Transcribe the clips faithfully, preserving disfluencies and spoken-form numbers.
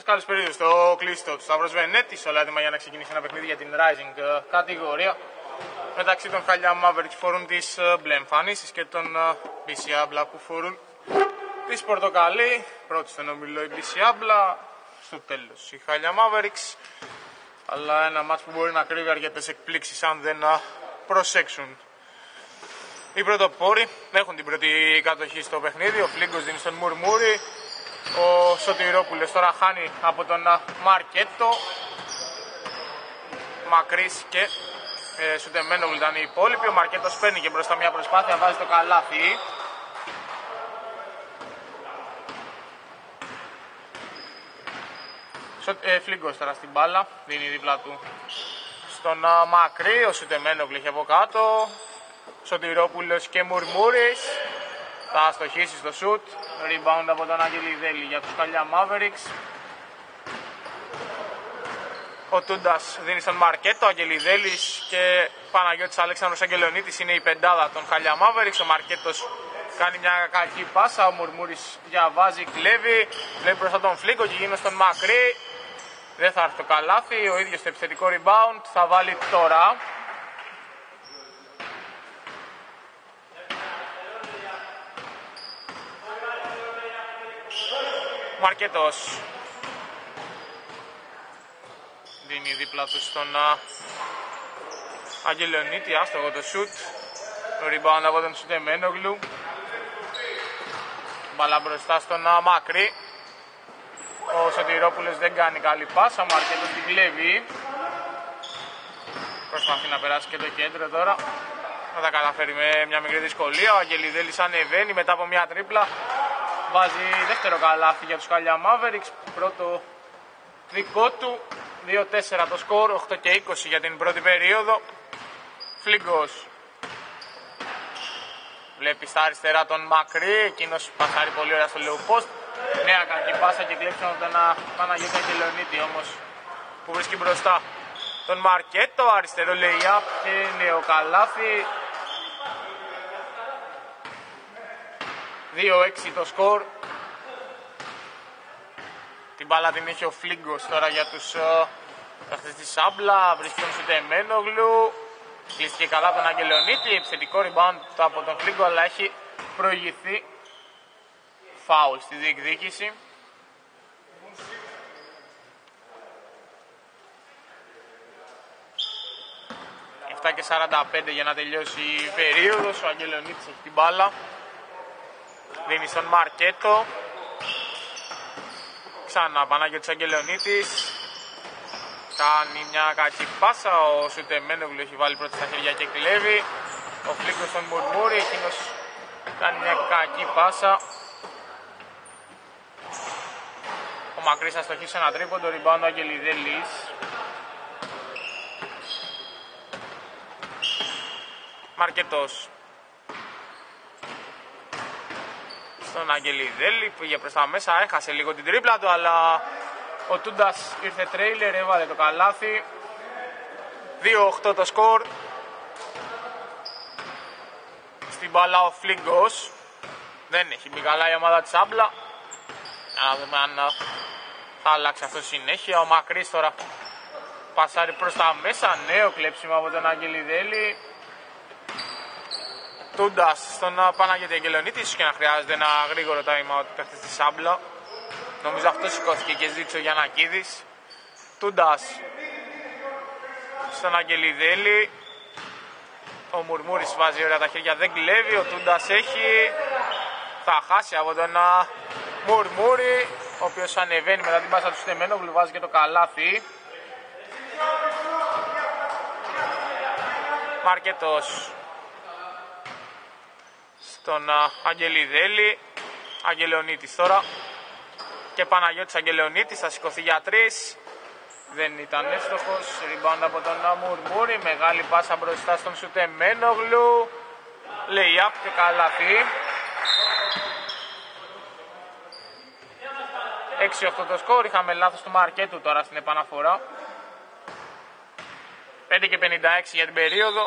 Καλές περίοδος στο κλειστό του Σταύρος Βενέτης, όλα έτοιμα για να ξεκινήσει ένα παιχνίδι για την Rising κατηγορία μεταξύ των Χαλιά Mavericks που φορούν τις μπλε εμφανίσεις και των μπι σι Abla που φορούν τις πορτοκαλί. Πρώτη στον ομιλό η μπι σι Abla, στο τέλος η Χαλιά Mavericks, αλλά ένα μάτς που μπορεί να κρύβει αρκετές εκπλήξεις αν δεν προσέξουν. Οι πρωτοπόροι έχουν την πρώτη κατοχή στο παιχνίδι. Ο Φλίγκος δίνει στον Μουρμούρη. Ο Σωτηρόπουλος τώρα χάνει από τον Μαρκέτο. Μακρύς και ε, Σουτεμένογλου ήταν οι υπόλοιποι. Ο Μαρκέτος παίρνει και μπροστά μια προσπάθεια, βάζει το καλάθι. Ε, Φλίγκος τώρα στην μπάλα, δίνει δίπλα του στον uh, Μακρύ. Ο Σουτεμένογλου έχει από κάτω. Σωτηρόπουλος και Μουρμούρης θα αστοχίσει στο σουτ. Rebound από τον Αγγελιδέλη για τους Χαλιά Mavericks. Ο Τούντας δίνει στον Μαρκέτο. Ο Αγγελιδέλης και Παναγιώτης Αλέξανδρος Αγγελονίτης είναι η πεντάδα των Χαλιά Mavericks. Ο Μαρκέτος κάνει μια κακή πάσα. Ο Μουρμούρης διαβάζει, κλέβει. Βλέπει μπροστά τον Φλίγκο και γίνει στον Μακρύ. Δεν θα έρθει το καλάθι. Ο ίδιος το επιθετικό rebound θα βάλει τώρα. Μαρκέτος δίνει δίπλα του στον uh, Αγγελονίτη, άστοχο το σουτ. Το rebound από τον Σουτεμένογλου. Μπαλά μπροστά στον uh, Μακρύ. Ο Σωτηρόπουλος δεν κάνει καλή πάσα, ο Μαρκέτος την κλέβει. Προσπαθεί να περάσει και το κέντρο τώρα. Θα τα καταφέρει με μια μικρή δυσκολία. Ο Αγγελιδέλης ανεβαίνει μετά από μια τρίπλα. Βάζει δεύτερο καλάθι για τους Χαλιά Mavericks, πρώτο δικό του. Δύο τέσσερα το σκορ, οκτώ και είκοσι για την πρώτη περίοδο. Φλίγκος βλέπει στα αριστερά τον Μακρύ, εκείνος πασάρει πολύ ωραία στο low post. Νέα κακή πάσα και κλέψει από τον Παναγιώτη Αγγελονίτη όμως που βρίσκει μπροστά τον Μαρκέτο. Αριστερό lay-up και νέο καλάθι. δύο έξι το σκορ. Την μπάλα την έχει ο Φλίγκος τώρα για τους παίχτες της Abla. Βρίσκει τον Σουτεμένογλου. Κλείστηκε καλά τον Αγγελονίτη. Επιθετικό rebound από τον Φλίγκο, αλλά έχει προηγηθεί φάουλ στη διεκδίκηση. επτά και σαράντα πέντε για να τελειώσει η περίοδος. Ο Αγγελονίτης έχει την μπάλα. Δίνει στον Μαρκέτο. Ξανά Παναγιώτης Αγγελονίτης. Κάνει μια κακή πάσα. Ο Σουτεμένογλου έχει βάλει πρώτη στα χέρια και κλέβει. Ο Φλίγκος στον Μουρμούρη. Εκείνος κάνει μια κακή πάσα. Ο Μακρύς θα στοχίσει ένα τρίποντο. Rebound ο Αγγελιδέλης. Μαρκέτος στον Αγγελιδέλη, πήγε προς τα μέσα, έχασε λίγο την τρίπλα του, αλλά ο Τούντας ήρθε τρέιλερ, έβαλε το καλάθι. δύο οκτώ το σκορ. Στην μπάλα ο Φλίγκος. Δεν έχει μπει καλά η ομάδα της Abla. Να δούμε αν θα αλλάξει αυτό συνέχεια. Ο Μακρύς τώρα πασάρει προς τα μέσα, νέο κλέψιμο από τον Αγγελιδέλη. Τούντας στον Παναγιώτη Αγγελονίτη, ίσως και να χρειάζεται ένα γρήγορο time out παίχτες της Abla. Νομίζω αυτό σηκώθηκε και ζήτησε ο Γιαννακίδης. Τούντας στον Αγγελιδέλη. Ο Μουρμούρης βάζει ωραία τα χέρια, δεν κλέβει. Ο Τούντας έχει, θα χάσει από τον Μουρμούρη, ο οποίος ανεβαίνει μετά την πάσα του Σουτεμένογλου, βάζει και το καλάθι. Μαρκέτος στον Αγγελιδέλη. Αγγελονίτης τώρα και Παναγιώτης Αγγελονίτης θα σηκωθεί για τρεις. Δεν ήταν εύστοχος. Rebound από τον Μουρμούρη. Μεγάλη πάσα μπροστά στον Σουτεμένογλου. Lay-up και καλάθι. έξι οκτώ το σκορ. Είχαμε λάθος του Μαρκέτου τώρα στην επαναφορά. πέντε και πενήντα έξι για την περίοδο.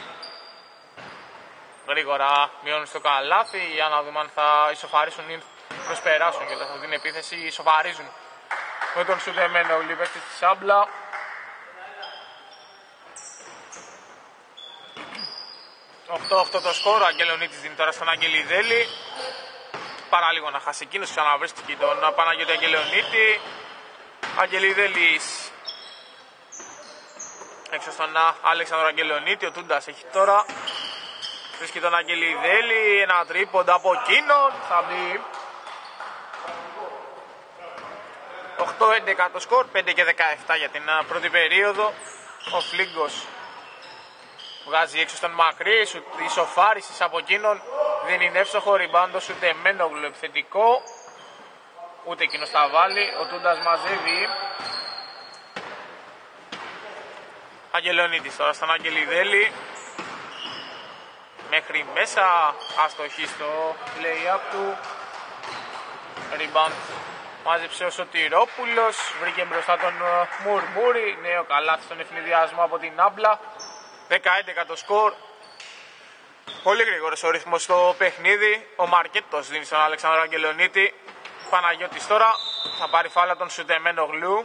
Γρήγορα μειώνουν στο καλάθι για να δούμε αν θα ισοφαρίσουν ή προσπεράσουν και από την επίθεση ισοφαρίζουν με τον Σουτεμένογλου, παίκτης της Σάμπλα. οκτώ οκτώ το σκορ, ο Αγγελονίτης δίνει τώρα στον Αγγελιδέλη. Παρά λίγο να χάσει εκείνος, ξαναβρίσκει τον Παναγιώτη Αγγελονίτη. Αγγελιδέλης έξω στον Αλέξανδρο Αγγελονίτη, ο Τούντας έχει τώρα. Βρίσκει τον Αγγελιδέλη, ένα τρίποντα από εκείνον, θα μπει. οκτώ έντεκα το σκορ, πέντε και δεκαεπτά για την πρώτη περίοδο. Ο Φλίγκος βγάζει έξω στον Μακρύ, ισοφάρισης από εκείνον, δίνει εύστοχο ριμπάντο Σουτεμένογλου επιθετικό. Ούτε εκείνος θα βάλει, ο Τούντας μαζεύει. Αγγελονίτης τώρα στον Αγγελιδέλη. Μέχρι μέσα, αστοχή στο lay-up του. Rebound μάζεψε ο Σωτηρόπουλος, βρήκε μπροστά τον Μουρμούρη. Νέο καλάθι στον ευνηδιασμό από την Άμπλα. δέκα έντεκα το σκορ. Πολύ γρήγορος ο ρυθμός στο παιχνίδι. Ο Μαρκέτος δίνει στον Αλεξάνδρο Αγγελονίτη. Παναγιώτης τώρα θα πάρει φάλα τον Σουτεμένογλου.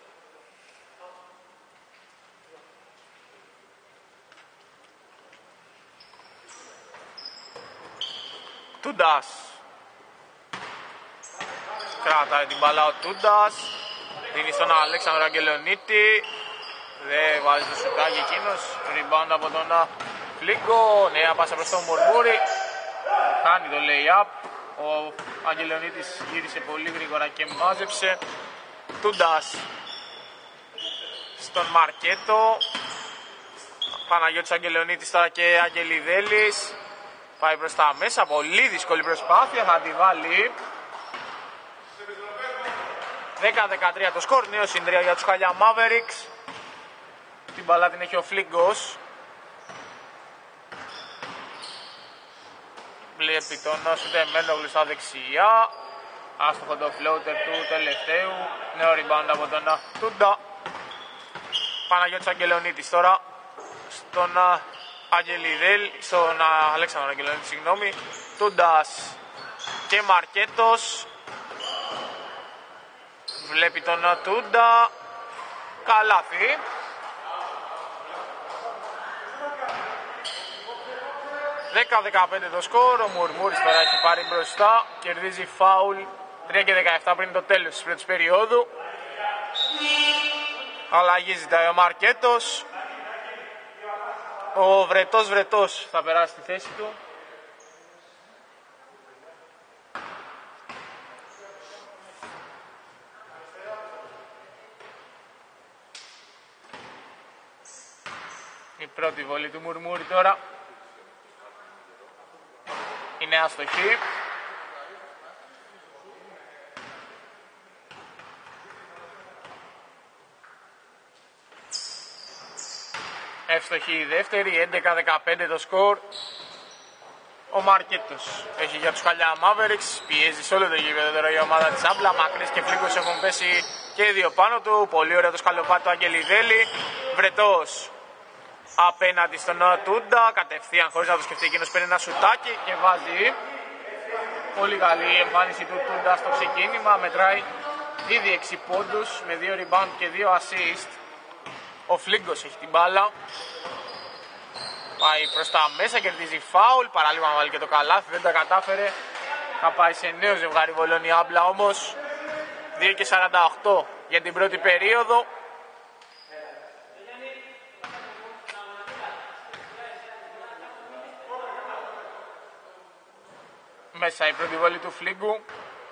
Τούντας. Κρατάει την μπάλα ο Τούντας. Δίνει στον Αλέξανδρο Αγγελονίτη. Δεν βάζει το σουτάκι εκείνος. Rebound από τον Φλίγκο. Νέα πάσα προς τον Μουρμούρη. Κάνει το lay-up. Ο Αγγελονίτης γύρισε πολύ γρήγορα και μάζεψε. Τούντας στον Μαρκέτο. Παναγιώτης Αγγελονίτης τώρα και Αγγελιδέλης. Πάει προς τα μέσα, πολύ δύσκολη προσπάθεια, θα τη βάλει. δέκα δεκατρία το σκορ, νέο συν τρία για τους Χαλιά Mavericks. Την μπαλά την έχει ο Φλίγκος. Βλέπει τον Σουτεμένογλου στα δεξιά. Άστοχο το floater του τελευταίου. Νέο rebound από τον Τούντα. Παναγιώτης Αγγελονίτης τώρα στον Αγγελιδέλη, στον Αλέξανδρο Αγγελονίτη, συγγνώμη. Τούντας και Μαρκέτος. Βλέπει τον Τούντα. Καλάθι. δέκα δεκαπέντε το σκορ, ο Μουρμούρης τώρα έχει πάρει μπροστά, κερδίζει φάουλ, τρία και δεκαεπτά πριν το τέλος της πρώτης περίοδου. Αλλαγή ζητάει ο Μαρκέτος. Ο Βρετός Βρετός θα περάσει στη θέση του. Η πρώτη βολή του Μουρμούρη τώρα είναι άστοχη. Εύστοχη η δεύτερη, έντεκα δεκαπέντε το σκορ. Ο Μαρκέτος έχει για τους Χαλιά Mavericks, πιέζει σε όλο το γήπεδο τώρα η ομάδα της Άμπλα. Μακρύς και Φλίγκος έχουν πέσει και οι δύο πάνω του. Πολύ ωραίο το σκαλοπάτι του Αγγελιδέλη. Βρετός απέναντι στον Τούντα, κατευθείαν χωρίς να το σκεφτεί εκείνος παίρνει ένα σουτάκι και βάζει. Πολύ καλή η εμφάνιση του Τούντα στο ξεκίνημα, μετράει ήδη έξι πόντους με δύο rebound και δύο assist. Ο Φλίγκος έχει την μπάλα, πάει προς τα μέσα, κερδίζει φάουλ, παραλίγο να βάλει και το καλάθι, δεν τα κατάφερε. Θα πάει σε νέο ζευγάρι βολών η Άμπλα όμως. δύο και σαράντα οκτώ για την πρώτη περίοδο. Μέσα η πρώτη βολή του Φλίγκου.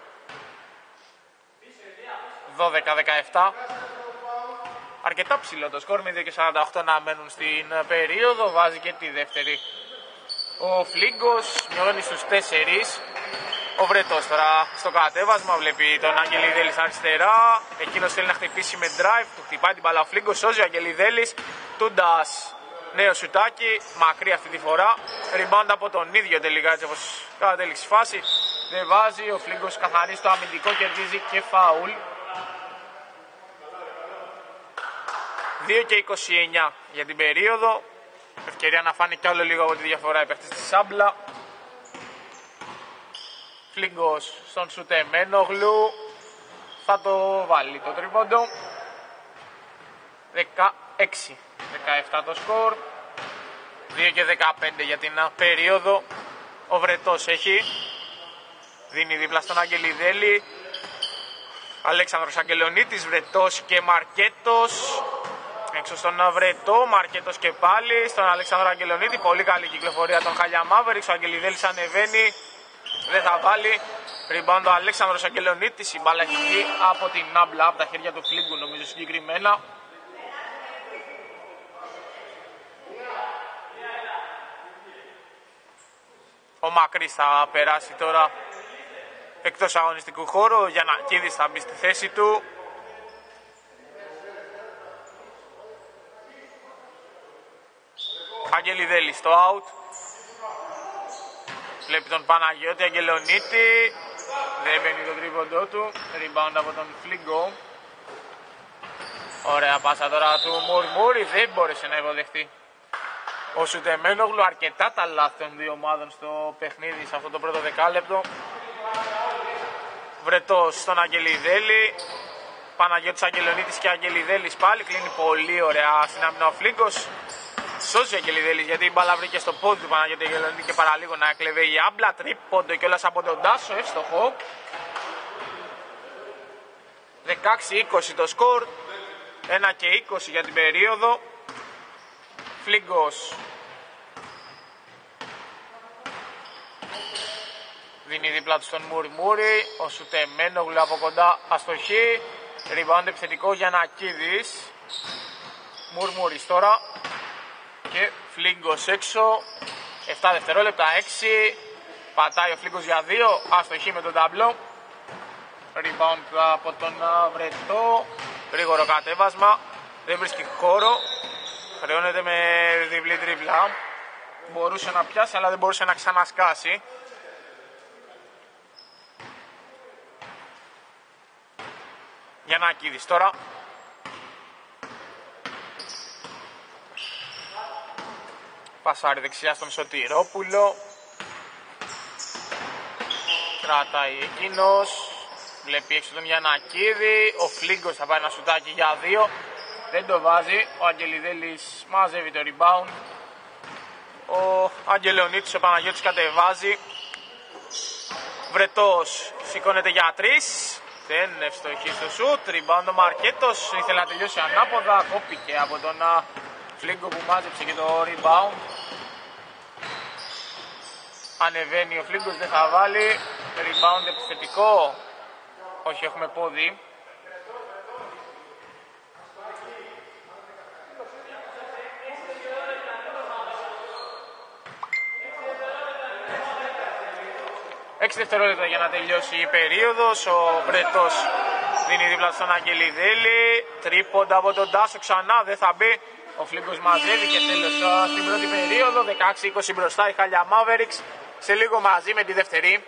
δώδεκα δεκαεπτά. Αρκετά ψηλό το σκορ με δύο και σαράντα οκτώ να μένουν στην περίοδο. Βάζει και τη δεύτερη ο Φλίγκος. Μειώνει στους τέσσερις. Ο Βρετός τώρα στο κατέβασμα. Βλέπει τον Αγγελιδέλη αριστερά. Εκείνος θέλει να χτυπήσει με drive. Του χτυπάει την μπάλα ο Φλίγκος. Σώζει ο Αγγελιδέλης. Τούντας. Νέο σουτάκι, μακρύ αυτή τη φορά. Rebound από τον ίδιο τελικά, έτσι όπως κατέληξε η φάση. Δεν βάζει, ο Φλίγκος καθαρίζει το αμυντικό, κερδίζει και φάουλ. δύο και είκοσι εννιά για την περίοδο. Ευκαιρία να φάνει κι άλλο λίγο από τη διαφορά οι παίκτες της Άμπλα. Φλίγκος στον Σουτεμένογλου. θα το βάλει το τρίποντο. δεκαέξι δεκαεπτά το σκορ. δύο και δεκαπέντε για την περίοδο. Ο Βρετός έχει. Δίνει δίπλα στον Αγγελιδέλη. Αλέξανδρος Αγγελονίτης, Βρετός και Μαρκέτος. Έξω στον Βρετό, Μαρκέτος και πάλι στον Αλέξανδρο Αγγελονίτη. Πολύ καλή κυκλοφορία των Χάλια Μαύρηξ. Ο Αγγελιδέλης ανεβαίνει. Δεν θα βάλει. Rebound ο Αλέξανδρος Αγγελονίτης. Η μπάλα έχει βγει από την Άμπλα, από τα χέρια του Φλίγκου νομίζω συγκεκριμένα. Ο Μακρύς θα περάσει τώρα εκτός αγωνιστικού χώρου. Ο Γιαννακίδης θα μπει στη θέση του. Αγγελιδέλη στο out. Βλέπει τον Παναγιώτη Αγγελονίτη. Δεν μπαίνει το τρίποντό του. Rebound από τον Φλίγκο. Ωραία πάσα τώρα του Μουρμούρη. Δεν μπόρεσε να υποδεχτεί ο Σουτεμένογλου. Αρκετά τα λάθη των δύο ομάδων στο παιχνίδι σε αυτό το πρώτο δεκάλεπτο. Βρετός στον Αγγελιδέλη. Παναγιώτης Αγγελονίτης και Αγγελιδέλης πάλι. Κλείνει πολύ ωραία στην άμυνα ο Φλίγκος. Σώζει ο Αγγελιδέλης γιατί η μπάλα βρήκε στο πόδι του Παναγιώτη Αγγελονίτη και παραλίγο να έκλεβε η Άμπλα. Τρίποντο κιόλας από τον Τάσο, εύστοχο. δεκαέξι είκοσι το σκορ. ένα και είκοσι για την περίοδο. Φλίγκος δίνει δίπλα του στον Μουρμούρη. Ο Σουτεμένογλου από κοντά αστοχή. Rebound επιθετικό Γιαννακίδης. Μουρμούρης τώρα. Και Φλίγκος έξω. επτά δευτερόλεπτα, έξι. Πατάει ο Φλίγκος για δύο. Αστοχή με τον ταμπλό. Rebound από τον Βρετό. Γρήγορο κατέβασμα. Δεν βρίσκει χώρο. Χρεώνεται με διπλή τριπλά. Μπορούσε να πιάσει αλλά δεν μπορούσε να ξανασκάσει. Γιαννακίδης τώρα. Πασάρι δεξιά στον Σωτηρόπουλο. Κρατάει εκείνος. Βλέπει έξω τον Γιαννακίδη. Ο Φλίγκος θα πάει ένα σουτάκι για δύο. Δεν το βάζει. Ο Αγγελιδέλης μαζεύει το rebound. Ο Αγγελονίτης, ο Παναγιώτης κατεβάζει. Βρετός σηκώνεται για τρεις. Δεν ευστοχεί στο σουτ. Rebound ο Μαρκέτος. Ήθελε να τελειώσει ανάποδα. Κόπηκε από τον Φλίγκο που μάζεψε και το rebound. Ανεβαίνει ο Φλίγκος, δεν θα βάλει. Rebound επιθετικό. Όχι, έχουμε πόδι. έξι δευτερόλεπτα για να τελειώσει η περίοδος. Ο Βρετός δίνει δίπλα στον Αγγελιδέλη. Τρίποντα από τον Τάσο ξανά, δεν θα μπει. Ο Φλίγκος μαζεύει και τέλος στην πρώτη περίοδο. δεκαέξι είκοσι μπροστά η Χάλια Μαύρηξ. Σε λίγο μαζί με τη δεύτερη.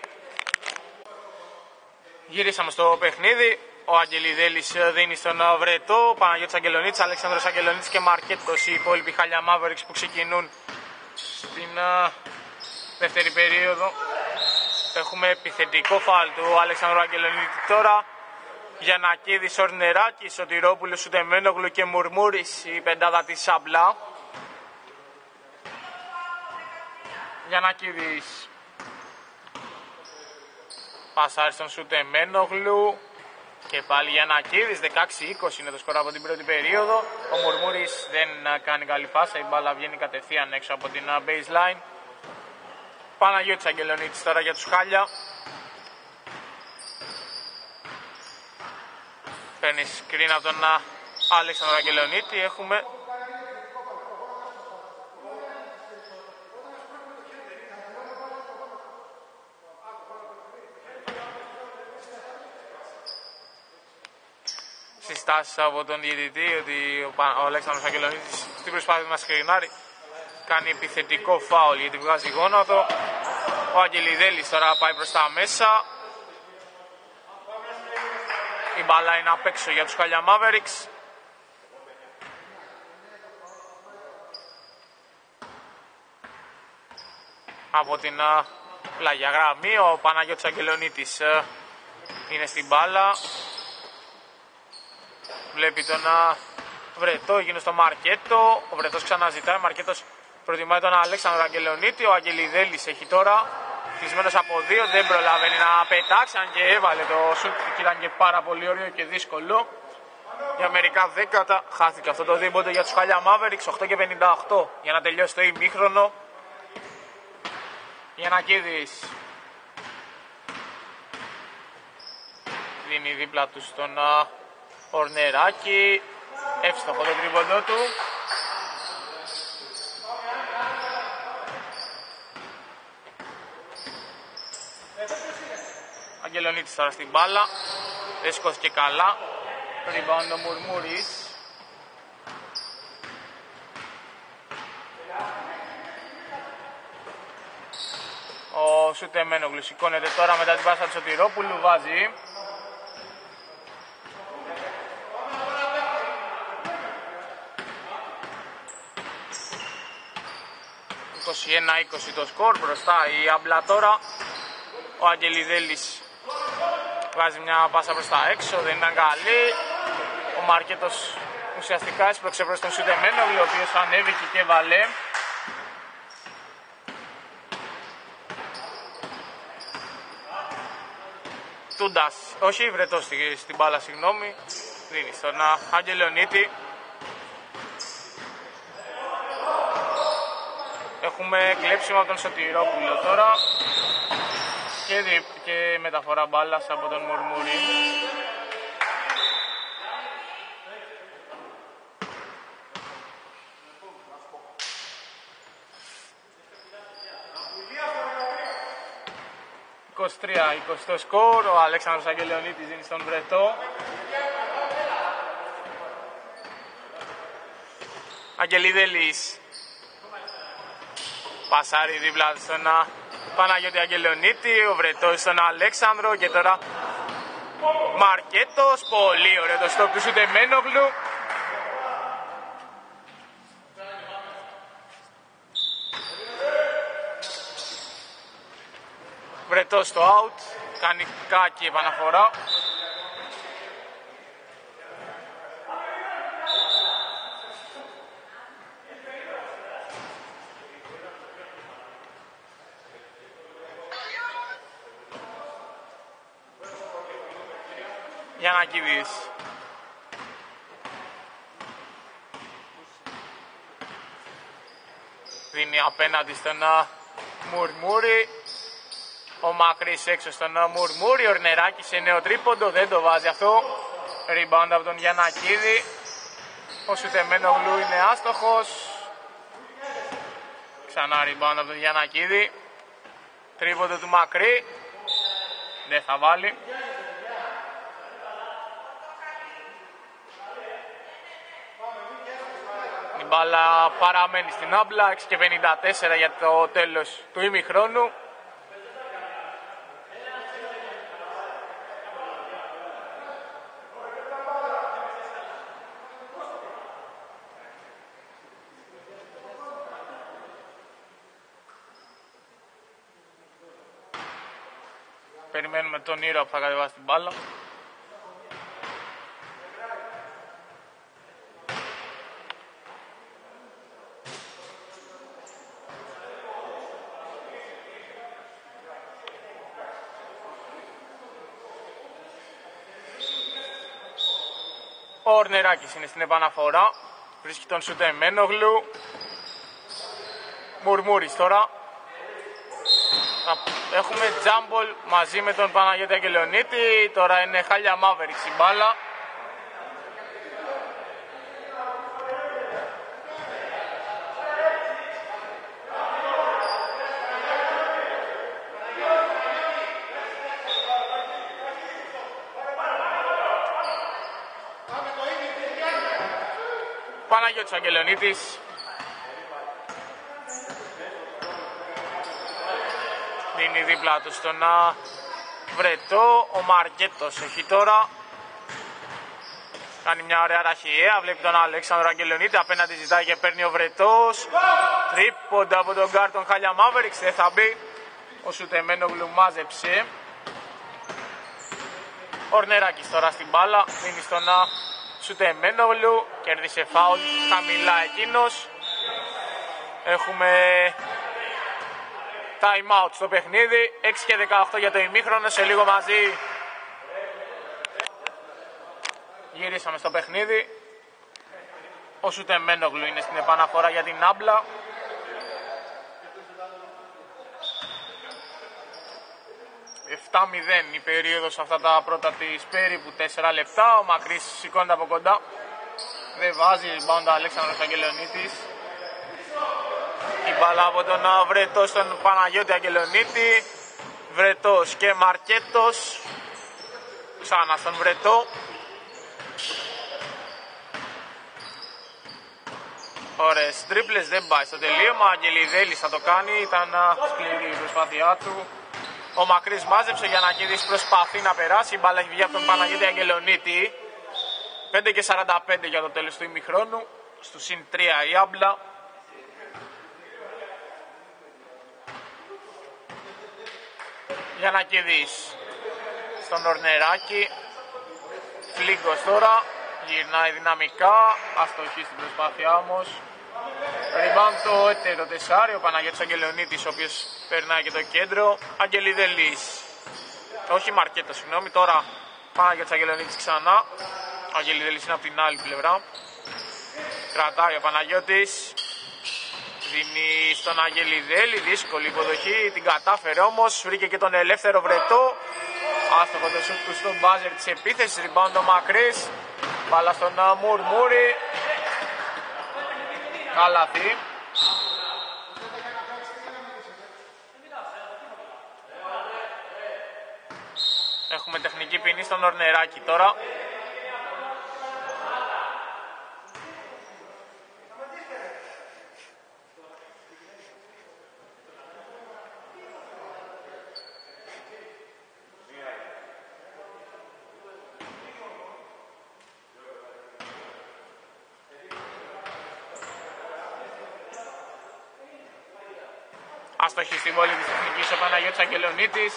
Γυρίσαμε στο παιχνίδι. Ο Αγγελιδέλης δίνει στον Βρετό. Παναγιώτης Αγγελονίτης, Αλέξανδρος Αγγελονίτης και Μαρκέτος. Οι υπόλοιποι Χάλια Μαύρηξ που ξεκινούν στην uh, δεύτερη περίοδο. Έχουμε επιθετικό φάουλ του Αλέξανδρου Αγγελονίτη τώρα. Γιαννακίδης, Ορνεράκης, Σωτηρόπουλος, Σουτεμένογλου και Μουρμούρης, η πεντάδα της Σαμπλά. Γιαννακίδης πασάρει στον Σουτεμένογλου και πάλι Γιαννακίδης. Δεκαέξι είκοσι είναι το σκορ από την πρώτη περίοδο. Ο Μουρμούρης δεν κάνει καλή πάσα, η μπάλα βγαίνει κατευθείαν έξω από την baseline. Παναγιώτης Αγγελονίτης τώρα για τους Χάλια. Παίρνει screen από τον Αλέξανδρο Αγγελονίτη. Έχουμε συστάσεις από τον διαιτητή ότι ο Αλέξανδρος Αγγελονίτης στην προσπάθεια να σκρινάρει κάνει επιθετικό φάουλ γιατί βγάζει γόνατο. Ο Αγγελιδέλης τώρα πάει προς τα μέσα. Η μπάλα είναι απ' έξω για τους Χάλια Μαύρηξ. Από την uh, πλάγια γραμμή ο Παναγιώτης Αγγελονίτης uh, είναι στην μπάλα. Βλέπει τον Βρετό, έγινε στο Μαρκέτο. Ο Βρετός ξαναζητάει. Ο Μαρκέτος προτιμάει τον Αλέξανδρο Αγγελονίτη. Ο Αγγελιδέλης έχει τώρα κλεισμένος από δύο. Δεν προλαβαίνει να πετάξει. Αν και έβαλε το σουτ και ήταν και πάρα πολύ ωραίο και δύσκολο. Για μερικά δέκατα χάθηκε αυτό το δίποτε για τους Χάλια Mavericks. οκτώ και πενήντα οκτώ για να τελειώσει το ημίχρονο. Γιαννακίδης δίνει δίπλα του στον Ορνεράκη. Εύστοχο το τρίποντο του. Αγγελονίτης τώρα στην μπάλα. Δεν σηκώθηκε καλά. Rebound ο Μουρμούρης. Ο Σουτεμένογλου σηκώνεται τώρα μετά την πάσα του Σωτηρόπουλου. Βάζει. είκοσι ένα είκοσι το σκορ. Μπροστά η Άμπλα τώρα. Ο Αγγελιδέλης βάζει μια πάσα προς τα έξω. Δεν ήταν καλή. Ο Μαρκέτος ουσιαστικά έσπρωξε προς τον Σουτεμένογλου, ο οποίος ανέβηκε και βάλε. Τούντας, όχι Βρετός στην μπάλα, συγγνώμη. Δίνει στον Αγγελονίτη. Έχουμε κλέψιμο από τον Σωτηρόπουλο τώρα. Και, δι... και μεταφορά μπάλας από τον Μουρμούρη. είκοσι τρία είκοσι το σκορ. Ο Αλέξανδρος Αγγελονίτης δίνει στον Βρετό. Αγγελιδέλης πασάρει δίπλα στον Παναγιώτη Αγγελονίτη. Ο Βρετός στον Αλέξανδρο. Και τώρα Μαρκέτος. Πολύ ωραίο το στόπ του Σουτεμένογλου. Βρετός στο out. Κάνει κάκι επαναφορά. Γιαννακίδης. Δίνει απέναντι στον Μουρμούρη. Ο Μακρύς έξω στον Μουρμούρη. Ο Ορνεράκης σε νέο τρίποντο. Δεν το βάζει αυτό. Rebound από τον Γιαννακίδη. Ο Σουτεμένογλου είναι άστοχος. Ξανά rebound από τον Γιαννακίδη. Τρίποντο του Μακρύ. Δεν θα βάλει. Η μπάλα παραμένει στην Άμπλα. έξι και πενήντα τέσσερα για το τέλος του ημιχρόνου. Περιμένουμε τον Ήρωα που θα κατεβάσει την μπάλα. Ο Ορνεράκης είναι στην επαναφορά. Βρίσκει τον Σουτεμένογλου. Μουρμούρης τώρα. Έχουμε τζάμπολ μαζί με τον Παναγιώτη Αγγελονίτη. Τώρα είναι Χάλια Mavericks η μπάλα. Παναγιώτης Αγγελονίτης. Δίνει δίπλα του στον Βρετό. Ο Μαρκέτος έχει τώρα. Κάνει μια ωραία ραχιαία. Βλέπει τον Αλέξανδρο Αγγελονίτη. Απέναντι ζητάει και παίρνει ο Βρετός. Τρίποντα από τον γκάρ των Χάλια Mavericks. Δεν θα μπει. Ο Σουτεμένογλου μάζεψε. Ορνεράκης τώρα στην μπάλα. Δίνει στον Σουτεμένογλου, κέρδισε φάουλ, χαμηλά εκείνος. Έχουμε time out στο παιχνίδι, έξι και δεκαοκτώ για το ημίχρονο, σε λίγο μαζί γυρίσαμε στο παιχνίδι. Ο Σουτεμένογλου είναι στην επαναφορά για την Άμπλα. επτά μηδέν η περίοδος αυτά τα πρώτα της περίπου τέσσερα λεπτά. Ο Μακρύς σηκώνεται από κοντά. Δεν βάζει rebound ο Αλέξανδρος Αγγελονίτης. Η μπάλα από τον Βρετό στον Παναγιώτη Αγγελονίτη. Βρετός και Μαρκέτος. Ξανά στον Βρετό. Ωραίες τρίπλες, δεν πάει στο τελείωμα. Αγγελιδέλης θα το κάνει, ήταν σκληρή η προσπάθειά του. Ο Μακρύς μάζεψε, για να Γιαννακίδης προσπαθεί να περάσει. Η μπάλα έχει βγει από τον Παναγιώτη Αγγελονίτη. πέντε και σαράντα πέντε για το τέλος του ημιχρόνου. Στου συν τρία η Άμπλα. Γιαννακίδης στον Ορνεράκη. Φλίγκος τώρα. Γυρνάει δυναμικά. Αστοχή στην προσπάθειά όμως. Rebound το έτερο τεσάρι, ο Παναγιώτης Αγγελονίτης, ο οποίος περνάει και το κέντρο. Αγγελιδελής. Όχι Μαρκέτο, συγγνώμη. Τώρα Παναγιώτης Αγγελονίτης ξανά. Ο Αγγελιδελής είναι από την άλλη πλευρά. Κρατάει ο Παναγιώτης. Δίνει στον Αγγελιδέλη. Δύσκολη υποδοχή. Την κατάφερε όμως. Βρήκε και τον ελεύθερο Βρετό. Άστοχο το σουτ του στον μπάζερ της επίθεσης. Rebound ο Μακρύς. Μπάλα στον Μουρμούρη. Καλάθι. Έχουμε τεχνική ποινή στον Ορνεράκη τώρα. Αστοχή στη βόλη της τεχνικής ο Παναγιώτης Αγγελονίτης.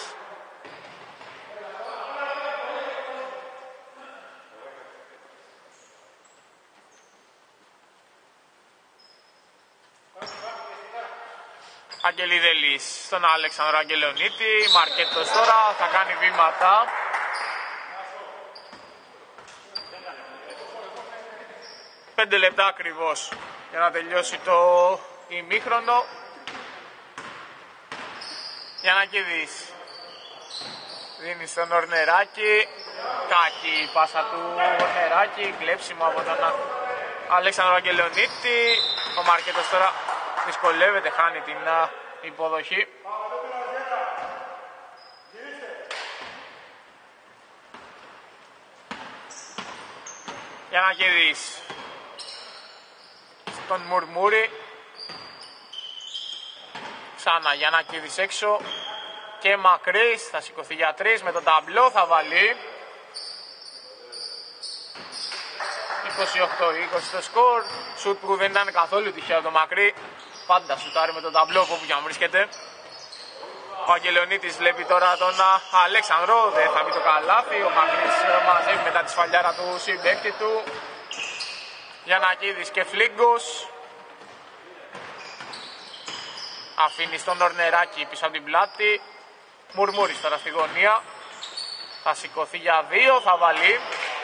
Αγγελιδέλης στον Αλέξανδρο Αγγελονίτη. Μαρκέτος τώρα θα κάνει βήματα. Πέντε λεπτά ακριβώς για να τελειώσει το ημίχρονο. Γιαννακίδης δίνει στον Ορνεράκη. Κάκη η πάσα του Ορνεράκη. Κλέψιμο από τον Αλέξανδρο Αγγελονίτη. Ο Μαρκέτος τώρα δυσκολεύεται, χάνει την υποδοχή. Γιαννακίδης στον Μουρμούρη. Ξανά Γιαννακίδης έξω και Μακρύς θα σηκωθεί για τρεις με τον ταμπλό, θα βάλει. είκοσι οκτώ είκοσι το σκορ. Σουτ που δεν ήταν καθόλου τυχαίο το Μακρύ. Πάντα σουτάρει με τον ταμπλό από όπου και αν βρίσκεται. Ο Αγγελονίτης βλέπει τώρα τον Αλέξανδρο, δεν θα μπει το καλάθι. Ο Μακρύς μαζί μετά τη σφαλιάρα του συμπαίκτη του. Γιαννακίδης και Φλίγκος. Αφήνει στον Ορνεράκη πίσω από την πλάτη. Μουρμούρης τώρα στη γωνία. Θα σηκωθεί για δύο, θα βάλει.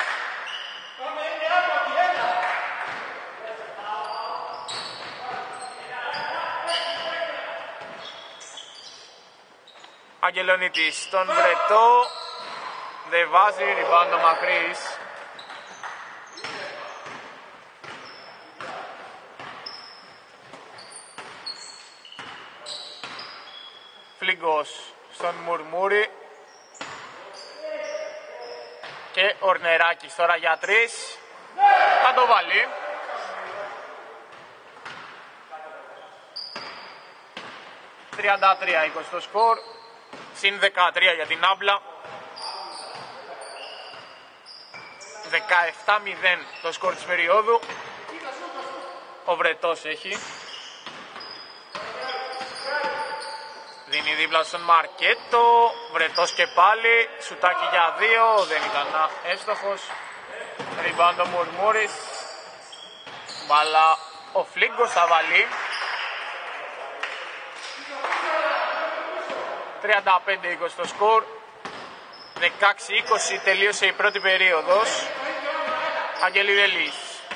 Αγγελονίτης στον Βρετό. Δεν βάζει, rebound ο Μακρύς. Φλίγκος στον Μουρμούρη. Και Ορνεράκης τώρα για τρεις. Θα το βάλει. τριάντα τρία είκοσι το σκορ. Συν δεκατρία για την Άμπλα. δεκαεπτά μηδέν το σκορ της περίοδου. Ο Βρετός έχει. Δίνει δίπλα στον Μαρκέτο. Βρετός και πάλι. Σουτάκι για δύο. Δεν ήταν εύστοχος. Rebound ο Μουρμούρης. Μπάλα ο Φλίγκος θα βάλει. τριάντα πέντε είκοσι το σκορ. δεκαέξι είκοσι τελείωσε η πρώτη περίοδος. Αγγελιδέλης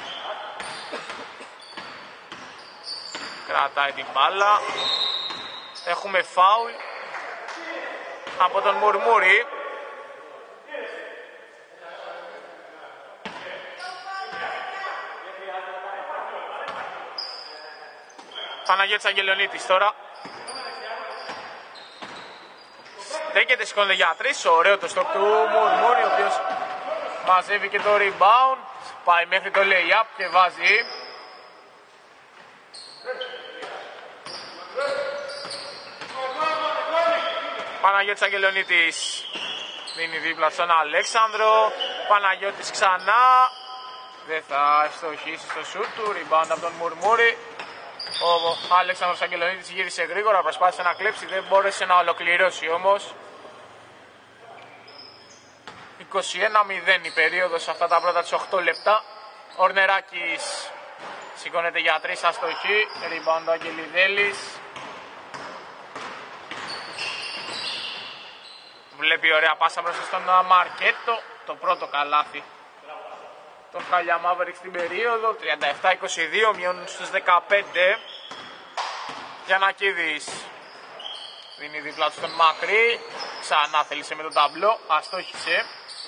κρατάει την μπάλα. Έχουμε φάουλ από τον Μουρμούρη. Παναγιώτης Αγγελονίτης τώρα. Στέκεται, σηκώνεται για τρεις. Ωραίο το στόκ του Μουρμούρη, ο οποίος μαζεύει και το rebound. Πάει μέχρι το lay-up και βάζει. Παναγιώτης Αγγελονίτης δίνει δίπλα στον Αλέξανδρο. Παναγιώτης ξανά. Δεν θα ευστοχίσει στο σουτ του. Rebound από τον Μουρμούρη. Ο Αλέξανδρος Αγγελονίτης γύρισε γρήγορα, προσπάθησε να κλέψει, δεν μπόρεσε να ολοκληρώσει όμως. είκοσι ένα μηδέν η περίοδος σε αυτά τα πρώτα τις οκτώ λεπτά. Ορνεράκης σηκώνεται για τρεις, αστοχή. Rebound ο Αγγελιδέλης. Βλέπει ωραία πάσα μπροστά στον Μαρκέτο. Το πρώτο καλάθι τον Χάλια Μαύρικς στην περίοδο. Τριάντα επτά είκοσι δύο, μειώνουν στους δεκαπέντε. Γιαννακίδης δίνει δίπλα του στον Μακρύ. Ξανά θέλησε με το ταμπλό, αστόχησε.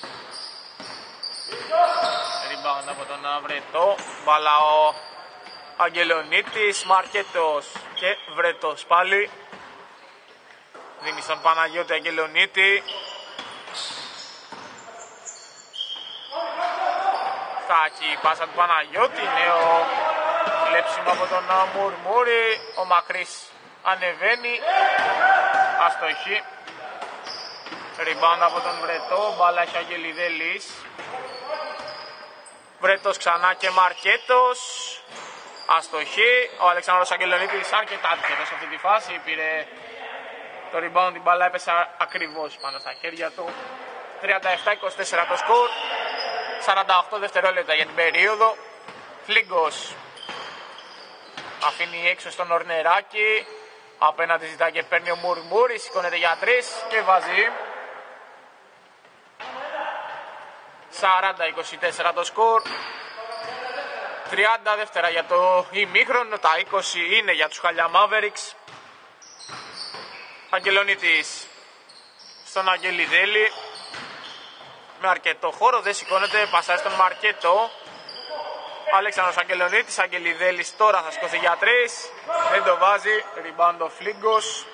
Rebound από τον Βρετό. Μπάλα ο Αγγελονίτης, Μαρκέτος και Βρετός πάλι. Δίνει στον Παναγιώτη Αγγελονίτη. Κάκι, πάσα του Παναγιώτη, νέο κλέψιμο από τον Μουρμούρη. Ο Μακρύς ανεβαίνει, αστοχή. Rebound από τον Βρετό, μπάλα έχει ο Αγγελιδέλης. Βρετός ξανά και Μαρκέτος, αστοχή. Ο Αλεξάνδρος Αγγελονίτης αρκετά τυχερός σε αυτή τη φάση, πήρε το rebound, την μπάλα έπεσε ακριβώς πάνω στα χέρια του. τριάντα επτά είκοσι τέσσερα το σκορ. σαράντα οκτώ δευτερόλεπτα για την περίοδο. Φλίγκος αφήνει έξω στον Ορνεράκη. Απέναντι ζητά και παίρνει ο Μουρμούρης. Σηκώνεται για τρεις και βάζει. σαράντα είκοσι τέσσερα το σκορ. τριάντα δεύτερα για το ημίχρονο. Τα είκοσι είναι για τους Χάλια Μαύρικς. Αγγελονίτης στον Αγγελιδέλη. Με αρκετό χώρο, δεν σηκώνεται, πασάρει στον Μαρκέτο. Αλέξανδρος Αγγελονίτης, Αγγελιδέλης τώρα θα σηκωθεί για τρεις. Δεν το βάζει, rebound ο Φλίγκος.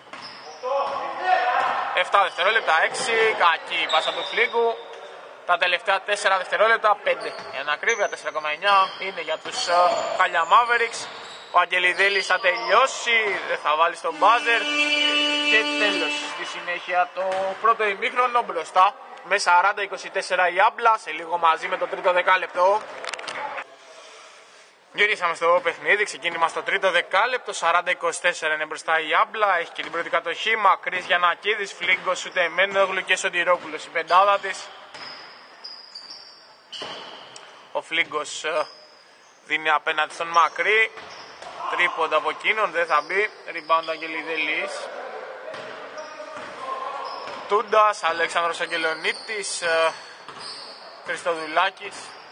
επτά δευτερόλεπτα, έξι, κακή πάσα του Φλίγκου. Τα τελευταία τέσσερα δευτερόλεπτα, πέντε. Για να ακρίβεια, τέσσερα κόμμα εννιά είναι για τους Χάλια Μαύρικς. Ο Αγγελιδέλης θα τελειώσει, δεν θα βάλει στον μπάζερ. Και τέλος, στη συνέχεια το πρώτο ημίχρονο μπροστά. Με σαράντα είκοσι τέσσερα η Άμπλα, σε λίγο μαζί με το τρίτο δεκάλεπτο. Γυρίσαμε στο παιχνίδι, ξεκίνημα στο τρίτο δεκάλεπτο. σαράντα είκοσι τέσσερα είναι μπροστά η Άμπλα, έχει και την πρώτη κατοχή. Μακρύς, Γιαννακίδης, Φλίγκος, Σουτεμένογλου και Σωτηρόπουλος η πεντάδα της. Ο Φλίγκος δίνει απέναντι στον Μακρύ. Τρίποντα από εκείνον, δεν θα μπει. Rebound Αγγελιδέλης. Τούντας, Αλέξανδρος Αγγελονίτης, Χριστοδουλάκης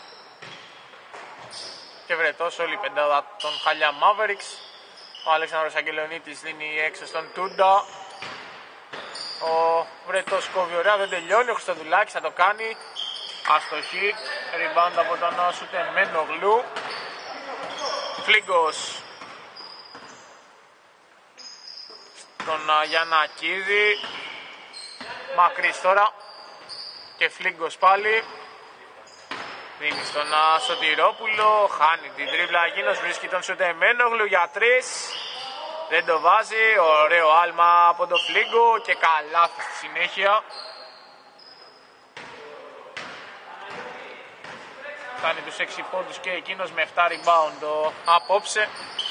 και Βρετός, όλη η πεντάδα των Χάλια Μαύρικς. Ο Αλέξανδρος Αγγελονίτης δίνει έξω στον Τούντα. Ο Βρετός κόβει ωραία, δεν τελειώνει. Ο Χριστοδουλάκης θα το κάνει. Αστοχή, rebound από τον Σουτεμένογλου. Φλίγκος τον Γιαννακίδη. Μακρύς τώρα και Φλίγκος πάλι. Δίνει στον Σωτηρόπουλο, χάνει την τρίπλα εκείνος, βρίσκει τον Σουτεμένογλου για τρεις. Δεν το βάζει, ωραίο άλμα από τον Φλίγκο και καλάθι στη συνέχεια. Κάνει τους έξι πόντους και εκείνος με επτά rebound απόψε.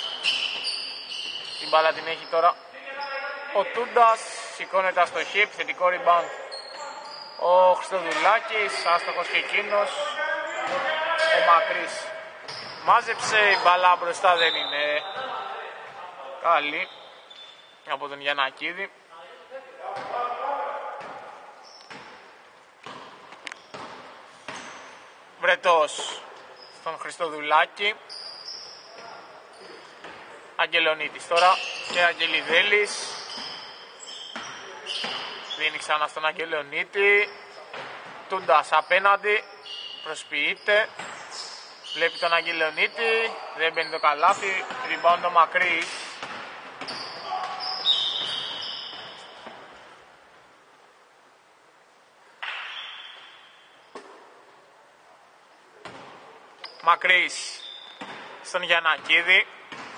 Την μπάλα την έχει τώρα ο Τούντας, σηκώνεται αστοχή, επιθετικό rebound ο Χριστοδουλάκης, άστοχος και εκείνος. Ο Μακρύς μάζεψε, η μπάλα μπροστά δεν είναι καλή από τον Γιαννακίδη. Βρετός στον Χριστοδουλάκη. Αγγελονίτης τώρα και Αγγελιδέλης. Δίνει ξανά στον Αγγελονίτη. Τούντας απέναντι. Προσποιείται. Βλέπει τον Αγγελονίτη. Δεν μπαίνει το καλάθι. Rebound το Μακρύς. Μακρύς στον Γιαννακίδη.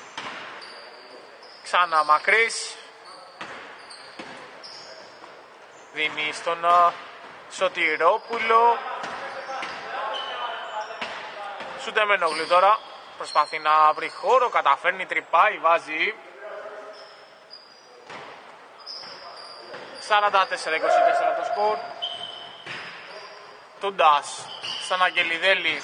Ξανά Μακρύς. Δίνει στον Σωτηρόπουλο. Σουτεμένογλου τώρα. Προσπαθεί να βρει χώρο. Καταφέρνει, τρυπάει, βάζει. σαράντα τέσσερα είκοσι τέσσερα το σκορ. Τούντας στον Αγγελιδέλη.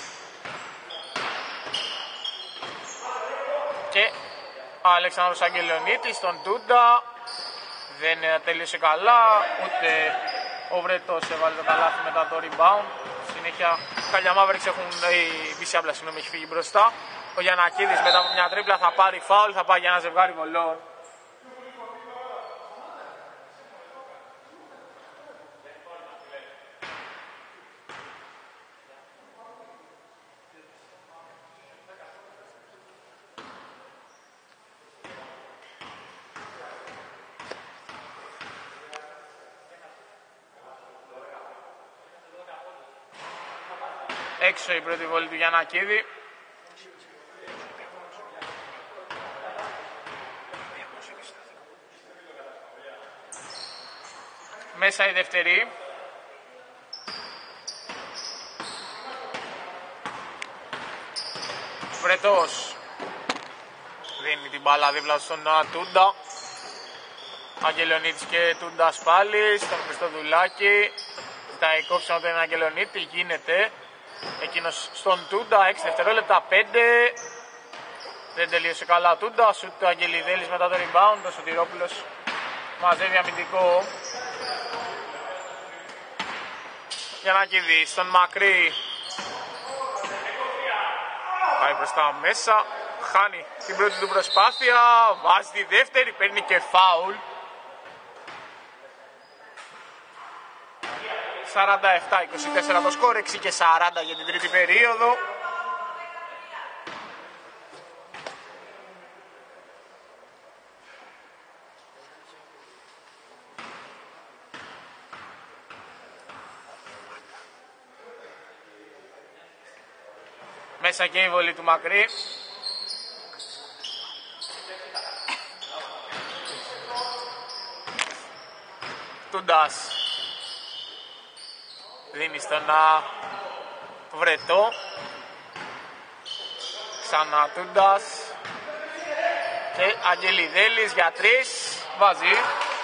Και ο Αλέξανδρος Αγγελονίτης στον Τούντα. Δεν τέλειωσε καλά, ούτε ο Βρετός έβαλε το καλάθι μετά το rebound. Συνέχεια Χαλιά Mavericks έχουν, η Μπι Σι Άμπλα συγγνώμη, έχει φύγει μπροστά. Ο Γιαννακίδης μετά από μια τρίπλα θα πάρει φάουλ, θα πάει για ένα ζευγάρι βολών. Έξω η πρώτη βολή του Γιαννακίδη. Μέσα η δεύτερη. Βρετός δίνει την μπάλα δίπλα στον Τούντα. Αγγελονίτης και Τούντας πάλι στον Χριστοδουλάκη. Τα εκόψαν τον Αγγελονίτη, γίνεται. Εκείνος στον Τούντα, έξι δευτερόλεπτα, πέντε. Δεν τελείωσε καλά ο Τούντα, σουτ του Αγγελιδέλης μετά το rebound. Ο Σωτηρόπουλος μαζεύει αμυντικό. Γιαννακίδη στον Μακρύ. Πάει μπροστά μέσα, χάνει την πρώτη του προσπάθεια, βάζει τη δεύτερη, παίρνει και φάουλ. σαράντα επτά είκοσι τέσσερα το σκορ, έξι και σαράντα για την τρίτη περίοδο. Μέσα και η βολή του Μακρύ. Τούντας δίνει στον Βρετό. Ξανά Τούντας. Και Αγγελιδέλης για τρεις. Βάζει.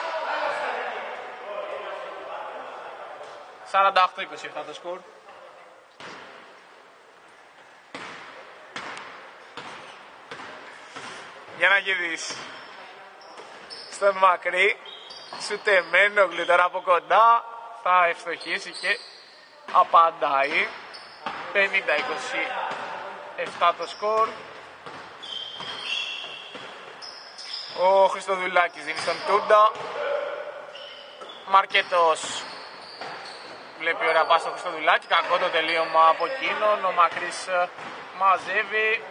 σαράντα οκτώ είκοσι επτά το σκορ. Γιαννακίδης στον Μακρύ. Σουτεμένογλου τώρα από κοντά. Θα ευστοχίσει και απαντάει. πενήντα είκοσι επτά το σκορ. Ο Χριστοδουλάκης δίνει στον Τούντα. Μαρκετός βλέπει ωραία πάση στο Χριστοδουλάκη. Κακό το τελείωμα από εκείνον. Ο Μακρύς μαζεύει.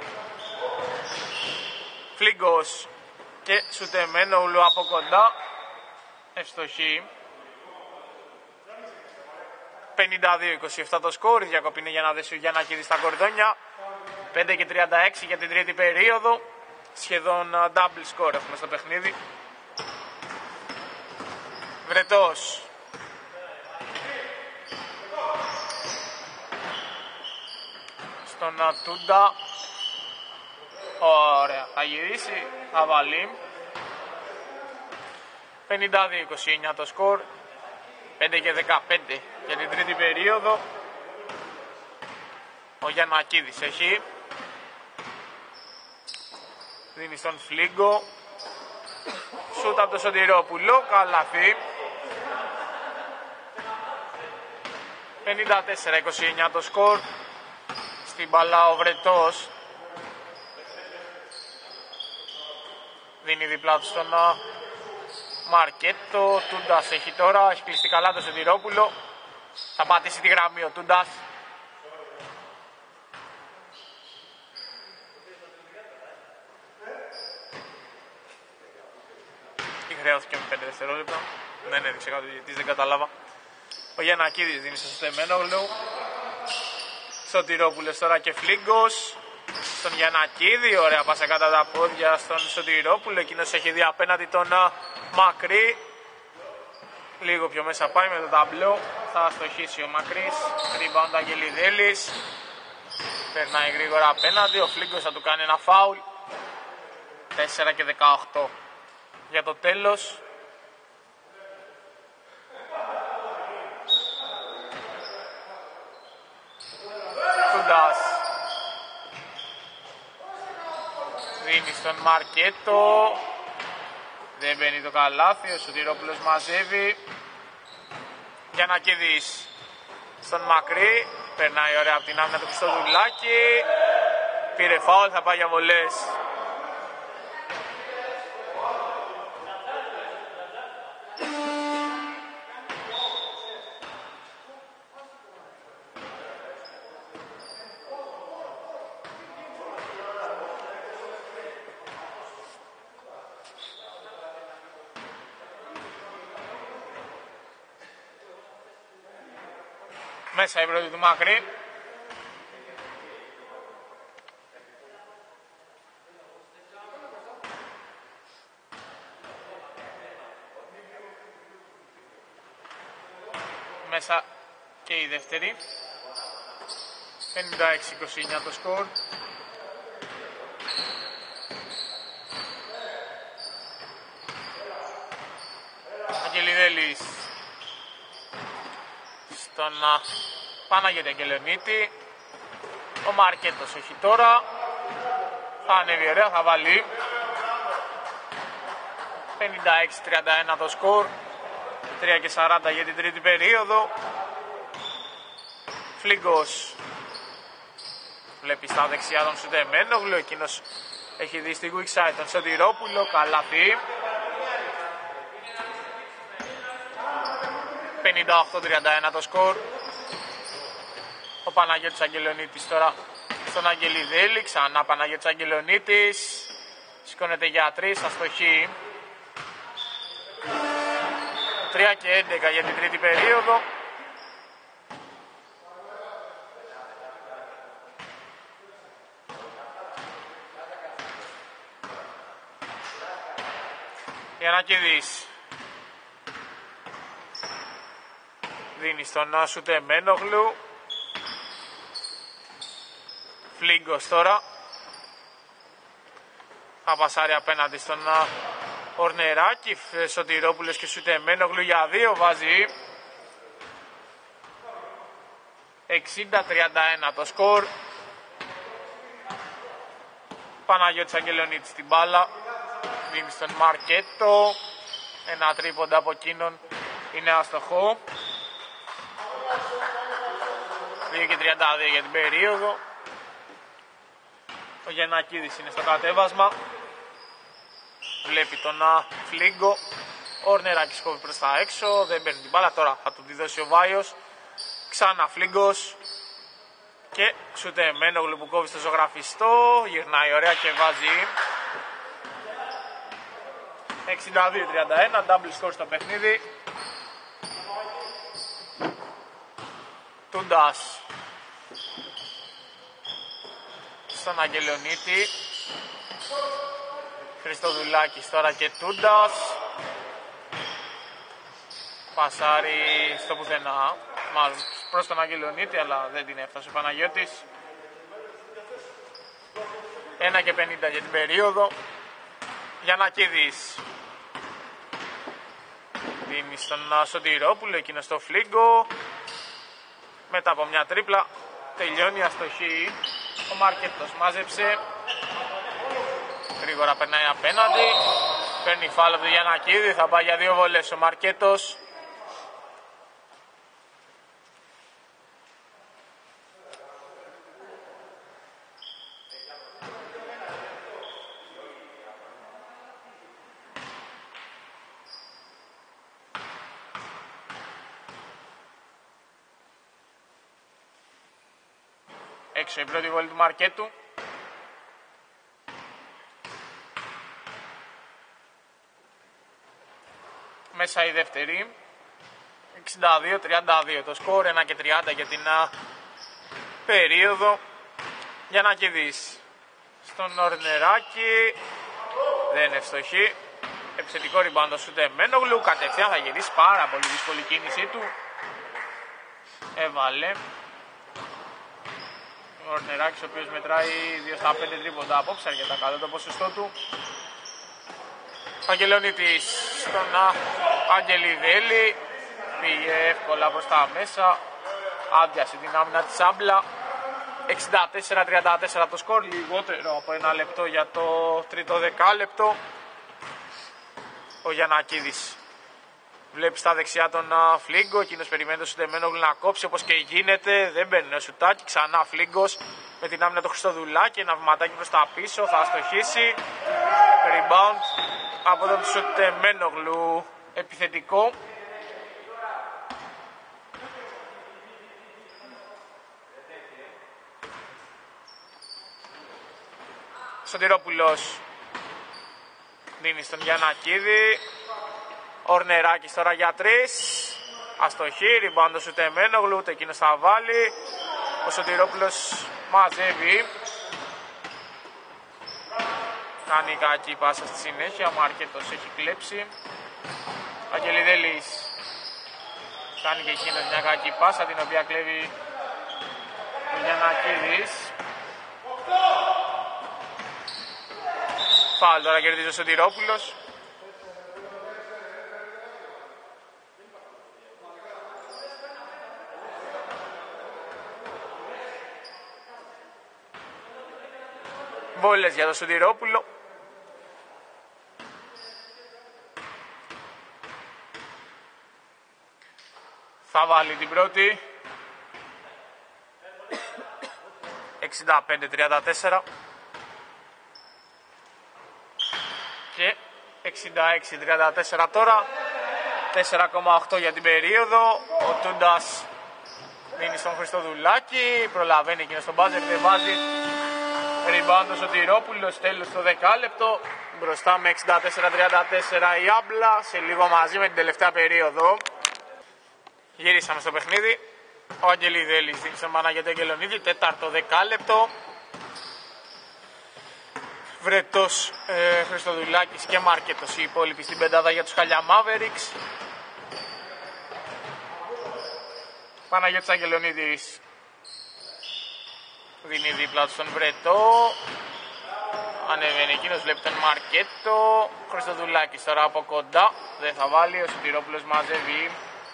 Φλίγκος και Σουτεμένογλου από κοντά. Ευστοχή. πενήντα δύο είκοσι επτά το σκορ. Η διακοπή είναι για να δέσει ο Γιαννακίδης στα κορδόνια. πέντε και τριάντα έξι για την τρίτη περίοδο. Σχεδόν double score έχουμε στο παιχνίδι. Βρετός. Στον Τούντα. Ωραία. Θα γυρίσει. Θα βάλει. πενήντα δύο είκοσι εννιά το σκορ. πέντε και δεκαπέντε για την τρίτη περίοδο. Ο Γιαννακίδης έχει. Δίνει στον Φλίγκο. Σούτ από το Σωτηρόπουλο. Καλάθι. πενήντα τέσσερα είκοσι εννιά το σκορ. Στην μπαλά ο Βρετός. Δίνει διπλά του στον Μαρκέτο. Τούντας έχει τώρα. Έχει κλειστεί καλά το Σωτηρόπουλο. Θα πατήσει τη γραμμή ο Τούντας. Ή χρειώθηκε με πέντε δευτερόλεπτα. Δεν έδειξε κάτι γιατί δεν κατάλαβα. Ο Γιαννακίδης δίνει στο Στεμένογλου. Σωτηρόπουλος τώρα και Φλίγκος. Στον Γιαννακίδη, ωραία πάσα κατά τα πόδια στον Σωτηρόπουλο. Εκείνος έχει δει απέναντι τον Μακρύ. Λίγο πιο μέσα πάει με το ταμπλό. Θα αστοχίσει ο Μακρύς. Rebound Αγγελιδέλης. Περνάει γρήγορα απέναντι. Ο Φλίγκος θα του κάνει ένα φάουλ. τέσσερα και δεκαοκτώ για το τέλος. Τούντας δίνει στον Μαρκέτο. Δεν μπαίνει το καλάθι. Ο Σωτηρόπουλος μαζεύει. Γιαννακίδης στον Μακρύ. Περνάει ωραία από την άμυνα του Χριστοδουλάκη. Πήρε φάουλ, θα πάει για βολές. Μέσα η πρώτη του Μακρύ. Μέσα και η δεύτερη. πενήντα έξι είκοσι εννιά το σκορ. Αγγελιδέλης στον Παναγιώτη Αγγελονίτη. Ο Μαρκέτος έχει τώρα. Θα ανέβει ωραία, θα βάλει. πενήντα έξι τριάντα ένα το σκορ. τρία και σαράντα για την τρίτη περίοδο. Φλίγκος βλέπει στα δεξιά τον Σουτεμένογλου. Εκείνος έχει δει στη weak side τον Σωτηρόπουλο. Καλάθι. πενήντα οκτώ τριάντα ένα το σκορ. Ο Παναγιώτης Αγγελονίτης τώρα στον Αγγελιδέλη. Ξανά Παναγιώτης Αγγελονίτης. Σηκώνεται για τρεις, αστοχή. τρία και έντεκα για την τρίτη περίοδο. Γιαννακίδης δίνει στον Σουτεμένογλου. Φλίγκος τώρα. Θα πασάρει απέναντι στον Ορνεράκη. Σωτηρόπουλος και Σουτεμένογλου για δύο βάζει. εξήντα τριάντα ένα το σκορ. Παναγιώτης Αγγελονίτης στην μπάλα. Δίνει στον Μαρκέτο. Ένα τρίποντα από εκείνον είναι αστοχό. δύο και τριάντα δύο για την περίοδο. Ο Γιαννακίδης είναι στο κατέβασμα. Βλέπει τον Φλίγκο. Ο Ορνεράκης κόβει προς τα έξω. Δεν παίρνει την μπάλα. Τώρα θα του τη δώσει ο Βάιος. Ξανά Φλίγκος. Και Σουτεμένογλου που κόβει στο ζωγραφιστό. Γυρνάει ωραία και βάζει. εξήντα δύο τριάντα ένα. Double score στο παιχνίδι. Τούντας στον Αγγελονίτη. Χριστοδουλάκης τώρα και Τούντας. Πασάρι στο πουθενά. Μάλλον προς τον Αγγελονίτη, αλλά δεν την έφτασε ο Παναγιώτης. ένα και πενήντα για την περίοδο. Γιαννακίδης δίνει στον Σωτηρόπουλο, εκείνο στο Φλίγκο. Μετά από μια τρίπλα τελειώνει αστοχή. Ο Μαρκέτος μάζεψε. Γρήγορα περνάει απέναντι. Παίρνει φάουλ από τον Γιαννακίδη. Θα πάει για δύο βολές ο Μαρκέτος. Έξω η πρώτη βολή του Μαρκέτου. Μέσα η δεύτερη. εξήντα δύο τριάντα δύο το σκορ, ένα και τριάντα για την α, περίοδο. Για να κερδίσει στον Ορνεράκη. Δεν είναι ευστοχή. Επιθετικό ριμπάουντ στο σούτ Εμένογλου. Κατευθείαν θα γυρίσει, πάρα πολύ δύσκολη κίνησή του. Έβαλε. Ο Ορνεράκης, ο οποίος μετράει δύο στα πέντε τρίποντα απόψε, αρκετά καλό το ποσοστό του. Αγγελονίτης στον Αγγελιδέλη, πήγε εύκολα προς τα μέσα, άδειασε την άμυνα της Άμπλα. εξήντα τέσσερα τριάντα τέσσερα το σκορ, λιγότερο από ένα λεπτό για το τρίτο δεκάλεπτο. Ο Γιαννακίδης βλέπει στα δεξιά τον Φλίγκο, εκείνος περιμένει το Σουντεμένογλου να κόψει όπως και γίνεται, δεν μπαίνει ο σουτάκι, ξανά Φλίγκος με την άμυνα του Χριστοδουλάκη, ένα βηματάκι προς τα πίσω, θα αστοχίσει, rebound από τον Σουντεμένογλου, επιθετικό. Σωτηρόπουλος δίνει στον Γιαννακίδη. Ορνεράκης τώρα για τρεις. Αστοχή, ριμπάουντ σου Εμένογλου, ούτε εκείνος θα βάλει. Ο Σωτηρόπουλος μαζεύει. Κάνει κακή πάσα στη συνέχεια, ο Μαρκέτος έχει κλέψει. Αγγελιδέλης κάνει και εκείνος μια κακή πάσα, την οποία κλέβει ο Γιαννακίδης. Φάουλ τώρα κερδίζει ο Σωτηρόπουλος. Βόλες για τον Σωτηρόπουλο. Θα βάλει την πρώτη. εξήντα πέντε τριάντα τέσσερα. Και εξήντα έξι τριάντα τέσσερα τώρα. τέσσερα κόμμα οκτώ για την περίοδο. Ο Τούντας δίνει στον Χριστοδουλάκη. Προλαβαίνει εκείνο στον μπάζερ, δεν βάζει. Ριμπάουντ ο Σωτηρόπουλος, τέλος στο δεκάλεπτο. Μπροστά με εξήντα τέσσερα τριάντα τέσσερα η Άμπλα. Σε λίγο μαζί με την τελευταία περίοδο. Γυρίσαμε στο παιχνίδι. Ο Αγγελιδέλης δίνει στον Παναγιώτη Αγγελονίδη. Τέταρτο δεκάλεπτο. Βρετός, ε, Χριστοδουλάκης και Μάρκετος οι υπόλοιποι στην πεντάδα για τους Χαλιά Μάβεριξ. Παναγιώτης Αγγελονίδης δίνει δίπλα του στον Βρετό. Ανεβαίνει εκείνος, βλέπει τον Μαρκέτο. Χριστοδουλάκης τώρα από κοντά. Δεν θα βάλει, ο Σωτηρόπουλος μαζεύει.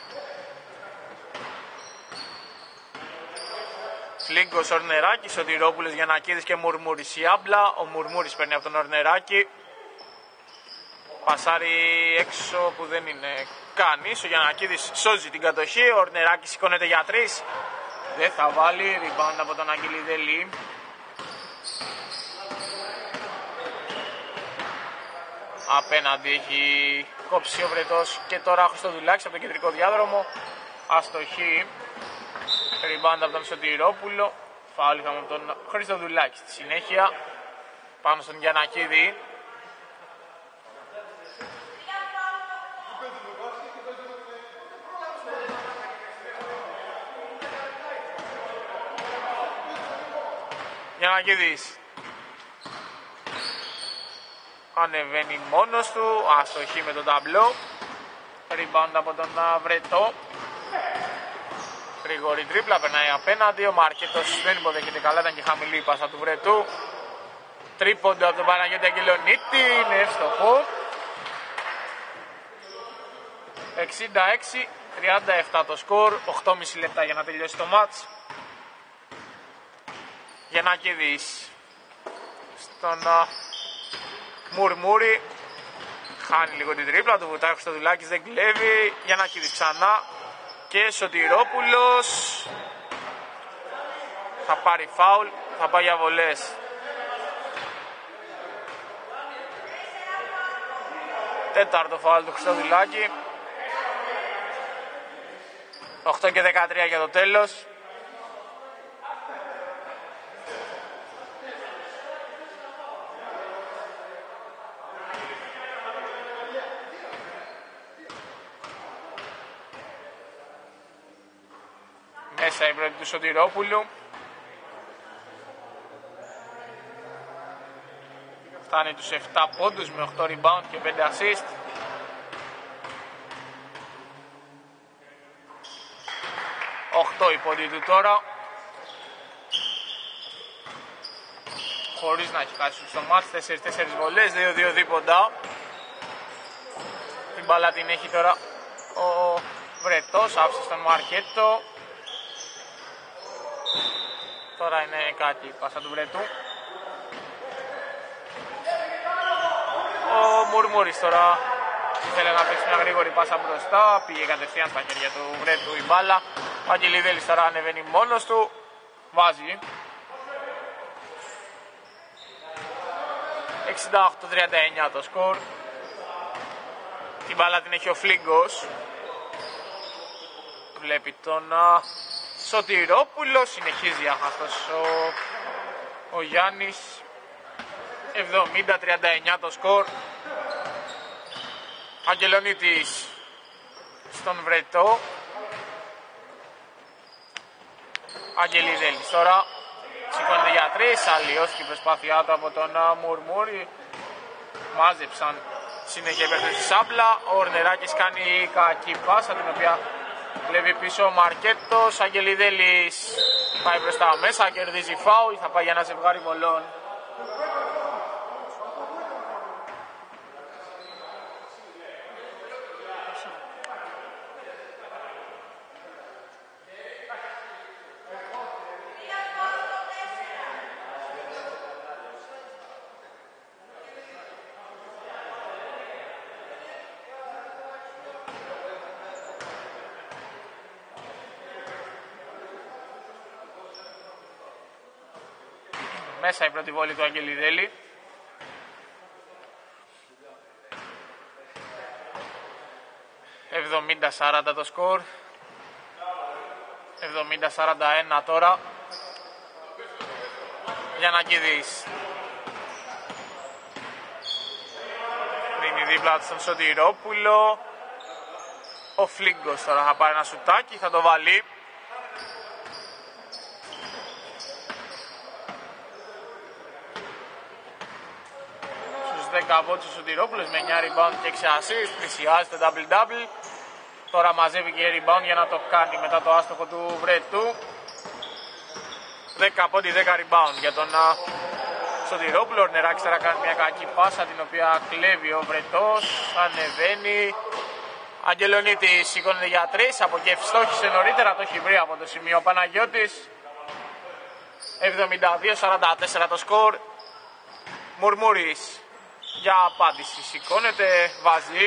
Φλίγκος, Ορνεράκης, Σωτηρόπουλος, Γιαννακίδης και Μουρμούρης η Άμπλα. Ο Μουρμούρης παίρνει από τον Ορνεράκη. Πασάρει έξω που δεν είναι κανείς. Ο Γιαννακίδης σώζει την κατοχή. Ο Ορνεράκης σηκώνεται για τρεις. Δεν θα βάλει. Rebound από τον Αγγελιδέλη. Απέναντι έχει κόψει ο Βρετός και τώρα Χριστοδουλάκης από τον κεντρικό διάδρομο. Αστοχή. Rebound από τον Σωτηρόπουλο. Φάουλ είχαμε από τον Χριστοδουλάκη. Στη συνέχεια πάνω στον Γιαννακίδη. Γιαννακίδης ανεβαίνει μόνος του, αστοχή με τον ταμπλό. Rebound από τον Βρετό. Γρήγορη τρίπλα, περνάει απέναντι. Ο Μαρκέτος δεν υποδέχεται καλά, ήταν και χαμηλή η πάσα του Βρετού. Τρίποντο από τον Παναγιώτη Αγγελονίτη, είναι εύστοχο. εξήντα έξι τριάντα επτά το σκορ, οκτώ και μισό λεπτά για να τελειώσει το μάτς. Γιαννακίδης στον uh, Μουρμούρη. Χάνει λίγο την τρίπλα του, βουτάει ο Χριστοδουλάκης, δεν κλέβει. Γιαννακίδης ξανά και Σωτηρόπουλος. Θα πάρει φάουλ, θα πάει για βολές. Τέταρτο φάουλ του Χριστοδουλάκη. οκτώ και δεκατρία για το τέλος. Μέσα η πρώτη του Σωτηρόπουλου. Φτάνει τους επτά πόντους με οκτώ rebound και πέντε assist. οκτώ η πόντι του τώρα. Χωρίς να έχει χάσει στο μάτς, τέσσερις τέσσερις βολές, δύο δύο δίποντα. Την μπάλα την έχει τώρα ο Βρετός, άφησε στον Μαρκέτο. Τώρα είναι κάτι η πάσα του Βρετού. Ο Μουρμούρης τώρα ήθελε να παίξει μια γρήγορη πάσα μπροστά, πήγε κατευθείαν στα χέρια του Βρετού η μπάλα. Ο Αγγελιδέλης τώρα ανεβαίνει μόνος του, βάζει. εξήντα οκτώ τριάντα εννιά το σκορ. Την μπάλα την έχει ο Φλίγκος. Βλέπει τον uh, Σωτηρόπουλο, συνεχίζει αυτός ο, ο Γιάννης. εβδομήντα τριάντα εννιά το σκορ. Αγγελονίτης στον Βρετό. Αγγελιδέλης τώρα σηκώνεται για τρεις, αλλιώς και η προσπάθειά του από τον uh, Μουρμούρη. Μάζεψαν συνέχεια υπέρ στη σάμπλα. Ο Ορνεράκης κάνει κακή πάσα, την οποία βλέπει πίσω ο Μαρκέτος. Αγγελιδέλης πάει μπροστά μέσα, κερδίζει φάουλ, θα πάει για ένα ζευγάρι βολών. Μέσα η πρώτη βόλη του Αγγελιδέλη. εβδομήντα σαράντα το σκορ. εβδομήντα σαράντα ένα τώρα. Γιαννακίδης. Δίνει δίπλα στον Σωτηρόπουλο. Ο Φλίγκος τώρα θα πάρει ένα σουτάκι, θα το βάλει. δέκα βότσους ο Σωτηρόπουλος με εννιά rebound και έξι assist, πλησιάζει το double-double. Τώρα μαζεύει και rebound για να το κάνει μετά το άστοχο του Βρετού. δέκα πόντι, δέκα rebound για τον Σωτηρόπουλο. Ο Νεράκης τώρα κάνει μια κακή πάσα, την οποία κλέβει ο Βρετός, ανεβαίνει. Αγγελονίτης σηκώνεται για τρεις, από εκεί ευστόχησε νωρίτερα, το έχει βρει από το σημείο ο Παναγιώτης. εβδομήντα δύο σαράντα τέσσερα το σκορ. Μουρμούρης για απάντηση σηκώνεται, βάζει.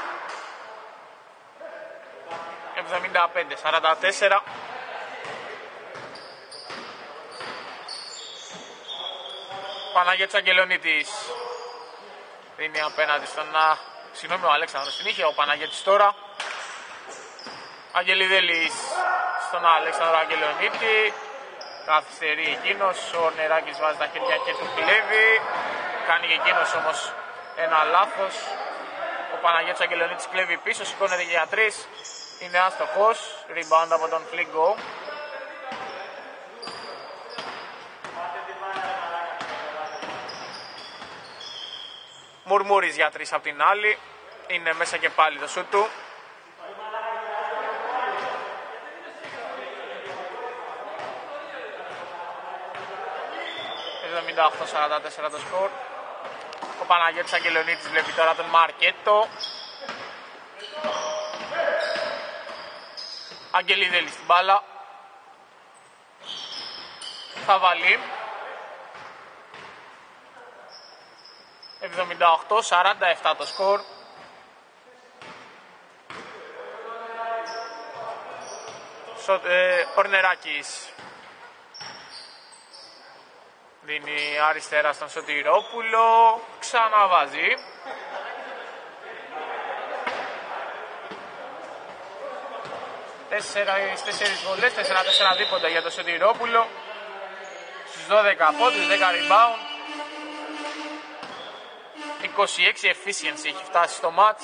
εβδομήντα πέντε σαράντα τέσσερα. Παναγιώτης Αγγελονίτης δίνει απέναντι στον, συγγνώμη, ο Αλέξανδρος την είχε, ο Παναγιώτης τώρα. Αγγελιδέλης στον Αλέξανδρο Αγγελονίτη, καθυστερεί εκείνος, ο Νεράκης βάζει τα χέρια και του κλέβει. Κάνει και εκείνος όμως ένα λάθος. Ο Παναγιώτης Αγγελονίτης κλέβει πίσω, σηκώνεται για τρεις. Είναι άστοχος, rebound από τον Φλίγκο. Μουρμούρης για τρεις απ' την άλλη. Είναι μέσα και πάλι το σούτ του. εβδομήντα οκτώ σαράντα τέσσερα το σκορ. Ο Παναγιώτης Αγγελονίτης βλέπει τώρα τον Μαρκέτο. Αγγελιδέλης στην μπάλα. Θα βάλει. εβδομήντα οκτώ σαράντα επτά το σκορ. Ορνεράκης δίνει αριστερά στον Σωτηρόπουλο, ξαναβάζει. Τέσσερις βολές, τέσσερα τέσσερα δίποντα για τον Σωτηρόπουλο. Στους δώδεκα πόντους, δέκα rebound. είκοσι έξι efficiency έχει φτάσει στο match.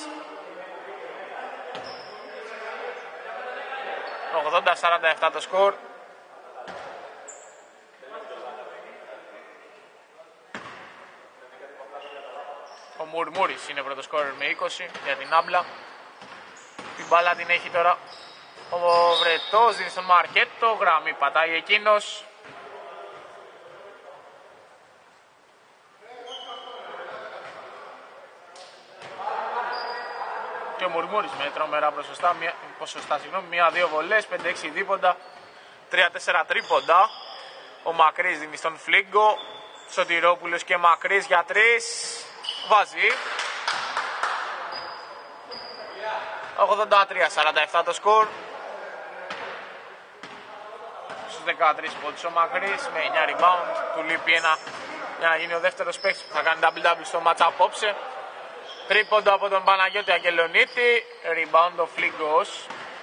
ογδόντα σαράντα επτά το σκορ. Ο Μουρμούρης είναι πρώτο σκόρερ με είκοσι για την Άμπλα. Την μπάλα την έχει τώρα ο Βρετός, δίνει στον Μαρκέτο, γραμμή πατάει εκείνος. Και ο Μουρμούρης με τρομερά ποσοστά, μία, ποσοστά συγγνώμη, μία-δύο βολές, πέντε έξι δίποντα, τρία τέσσερα τρίποντα. Ο Μακρύς δίνει στον Φλίγκο, Σωτηρόπουλος και Μακρύς για τρεις, βάζει. ογδόντα τρία σαράντα επτά το σκορ. Στους δεκατρείς πόντους ο Μακρύς με εννιά rebound, του λείπει ένα για να γίνει ο δεύτερος παίκτης που θα κάνει double-double στο match απόψε. Τρίποντο από τον Παναγιώτη Αγγελονίτη, rebound ο Φλίγκος.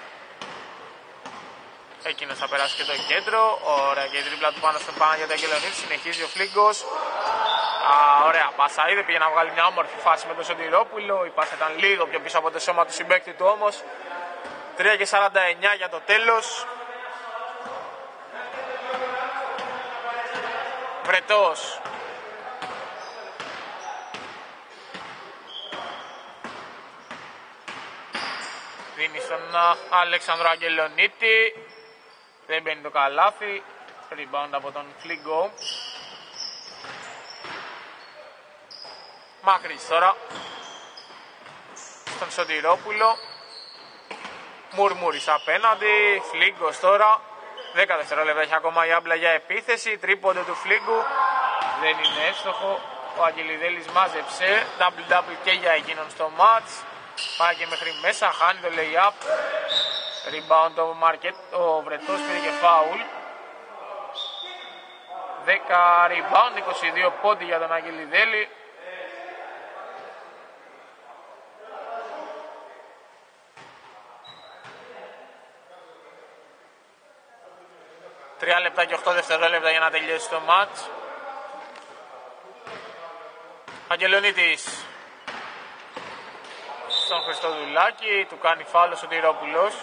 Εκείνος θα περάσει και το κέντρο, ωραία, και η τρίπλα του πάνω στον Παναγιώτη Αγγελονίτη, συνεχίζει ο Φλίγκος. Α, ωραία πάσα, είδε, πήγε να βγάλει μια όμορφη φάση με τον Σωτηρόπουλο, η πάσα ήταν λίγο πιο πίσω από το σώμα του συμπαίκτη του όμως. τρία και σαράντα εννιά για το τέλος. Βρετός. Δίνει στον Αλέξανδρο Αγγελονίτη. Δεν μπαίνει το καλάθι. Rebound από τον Φλίγκο. Μακρύς τώρα. Στον Σωτηρόπουλο. Μουρμούρης απέναντι. Φλίγκος τώρα. δέκα δευτερόλεπτα έχει ακόμα η Άμπλα για επίθεση. Τρίποντο του Φλίγκου. Δεν είναι εύστοχο. Ο Αγγελιδέλης μάζεψε. Double-double και για εκείνον στο match. Πάει και μέχρι μέσα, χάνει το lay-up. Rebound το Μαρκέτ, ο Βρετός πήρε και φάουλ. δέκα rebound, είκοσι δύο πόντι για τον Αγγελιδέλη. τρία λεπτά και οκτώ δευτερόλεπτα για να τελειώσει το match. Αγγελονίτης στον Χριστοδουλάκη, του κάνει φάουλ ο Σωτηρόπουλος.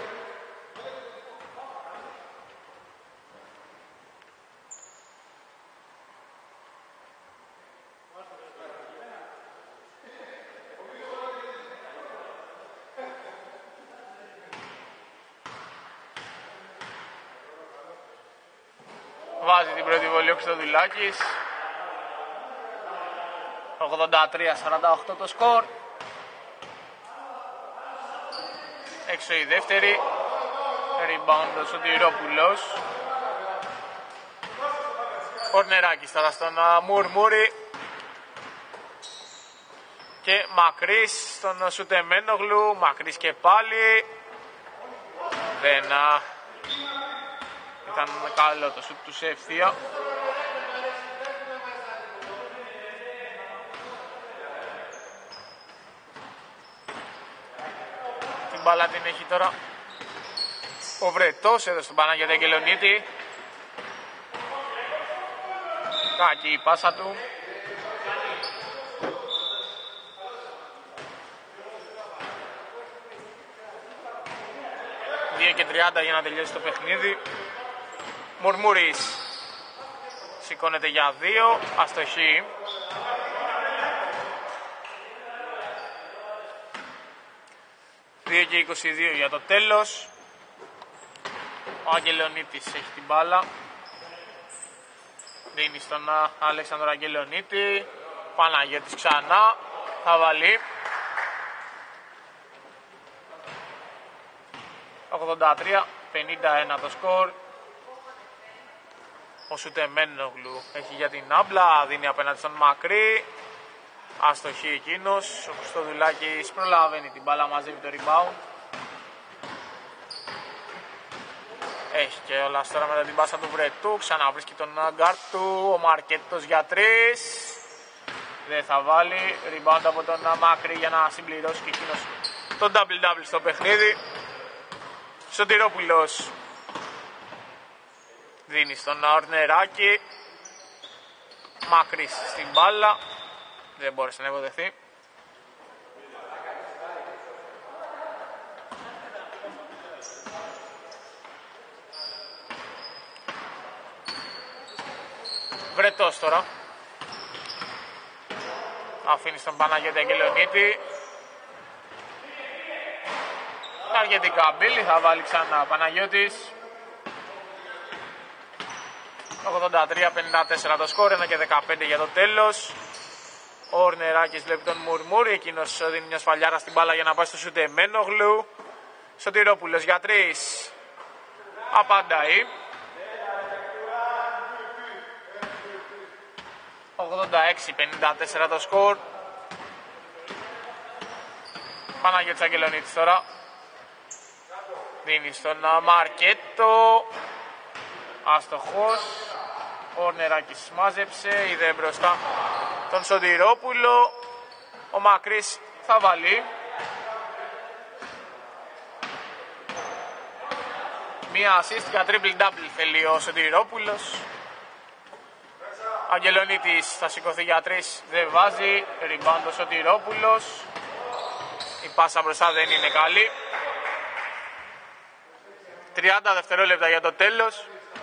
Βάζει την πρώτη βολή ο Χριστοδουλάκης. ογδόντα τρία σαράντα οκτώ το σκορ. Έξω η δεύτερη. Rebound ο Σωτηρόπουλος. Ορνεράκης τώρα στον Μουρμούρη. Και Μακρύς στον Σουτεμένογλου. Μακρύς και πάλι. Δεν ήταν καλό το σουτ του σε ευθεία. Την μπάλα την έχει τώρα ο Βρετός εδώ στον Παναγιώτη Αγγελονίτη. Κακή η πάσα του. δύο και τριάντα για να τελειώσει το παιχνίδι. Μουρμούρης σηκώνεται για δύο, αστοχή. δύο και είκοσι δύο για το τέλος. Ο Αγγελονίτης έχει την μπάλα. Δίνει στον Αλέξανδρο Αγγελονίτη. Παναγιώτης ξανά. Θα βάλει. ογδόντα τρία πενήντα ένα το σκορ. Ο Σουτεμένογλου έχει για την Άμπλα. Δίνει απέναντι στον Μακρύ. Αστοχή εκείνος, ο Χριστοδουλάκης προλαβαίνει την μπάλα, μαζεύει το rebound. Έχει και ο Λάς τώρα μετά την πάσα του Βρετού, ξαναβρίσκει τον γκάρτ του, ο Μαρκέτος για τρεις. Δεν θα βάλει, rebound από τον Μάκρη για να συμπληρώσει και εκείνος το double-double στο παιχνίδι. Σωτηρόπουλος δίνει στον Ορνεράκη, Μάκρης στην μπάλα, δεν μπόρεσε να υποδεχθεί. Βρετός τώρα αφήνει στον Παναγιώτη Αγγελονίτη. Αργετή καμπύλη, θα βάλει ξανά Παναγιώτης. ογδόντα τρία πενήντα τέσσερα το σκόρ, ένα και δεκαπέντε για το τέλος. Ο Ορνεράκης βλέπει τον Μουρμούρη, εκείνος δίνει μια σφαλιάρα στην μπάλα για να πάει στο σούτε Μένογλου. Σωτηρόπουλος για τρεις, απαντάει. ογδόντα έξι πενήντα τέσσερα το σκορ. Παναγιώτης Αγγελονίτης τώρα δίνει στον Μαρκέτο, αστοχός. Ο Ορνεράκης μάζεψε, είδε μπροστά τον Σωτηρόπουλο. Ο Μακρύς θα βάλει. Μία assist για triple double θέλει ο Σωτηρόπουλος. Αγγελονίτης θα σηκωθεί για τρεις, δεν βάζει. Rebound ο Σωτηρόπουλος. Η πάσα μπροστά δεν είναι καλή. τριάντα δευτερόλεπτα για το τέλος.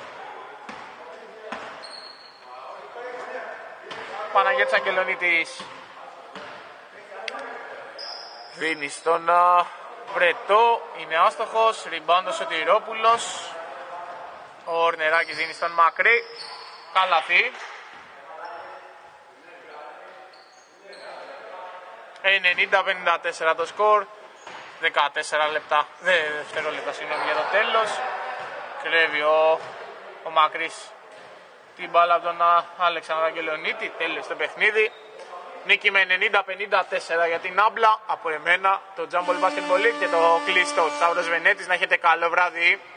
Παναγιώτης Αγγελονίτης δίνει στον Βρετό, είναι άστοχος. Rebound ο Σωτηρόπουλος. Ο Ορνεράκης δίνει στον Μακρύ, καλαθί. ενενήντα πενήντα τέσσερα το σκορ, δεκατέσσερα λεπτά, δευτερόλεπτα συγγνώμη για το τέλος. Κρέβει ο, ο Μακρύς την μπάλα από τον Αλέξανδρο Αγγελονίτη, τέλος το παιχνίδι. Νίκη με ενενήντα πενήντα τέσσερα για την Άμπλα. Από εμένα το Jumble Basketball League και το κλείστο Σταύρος Βενέτης. Να έχετε καλό βράδυ.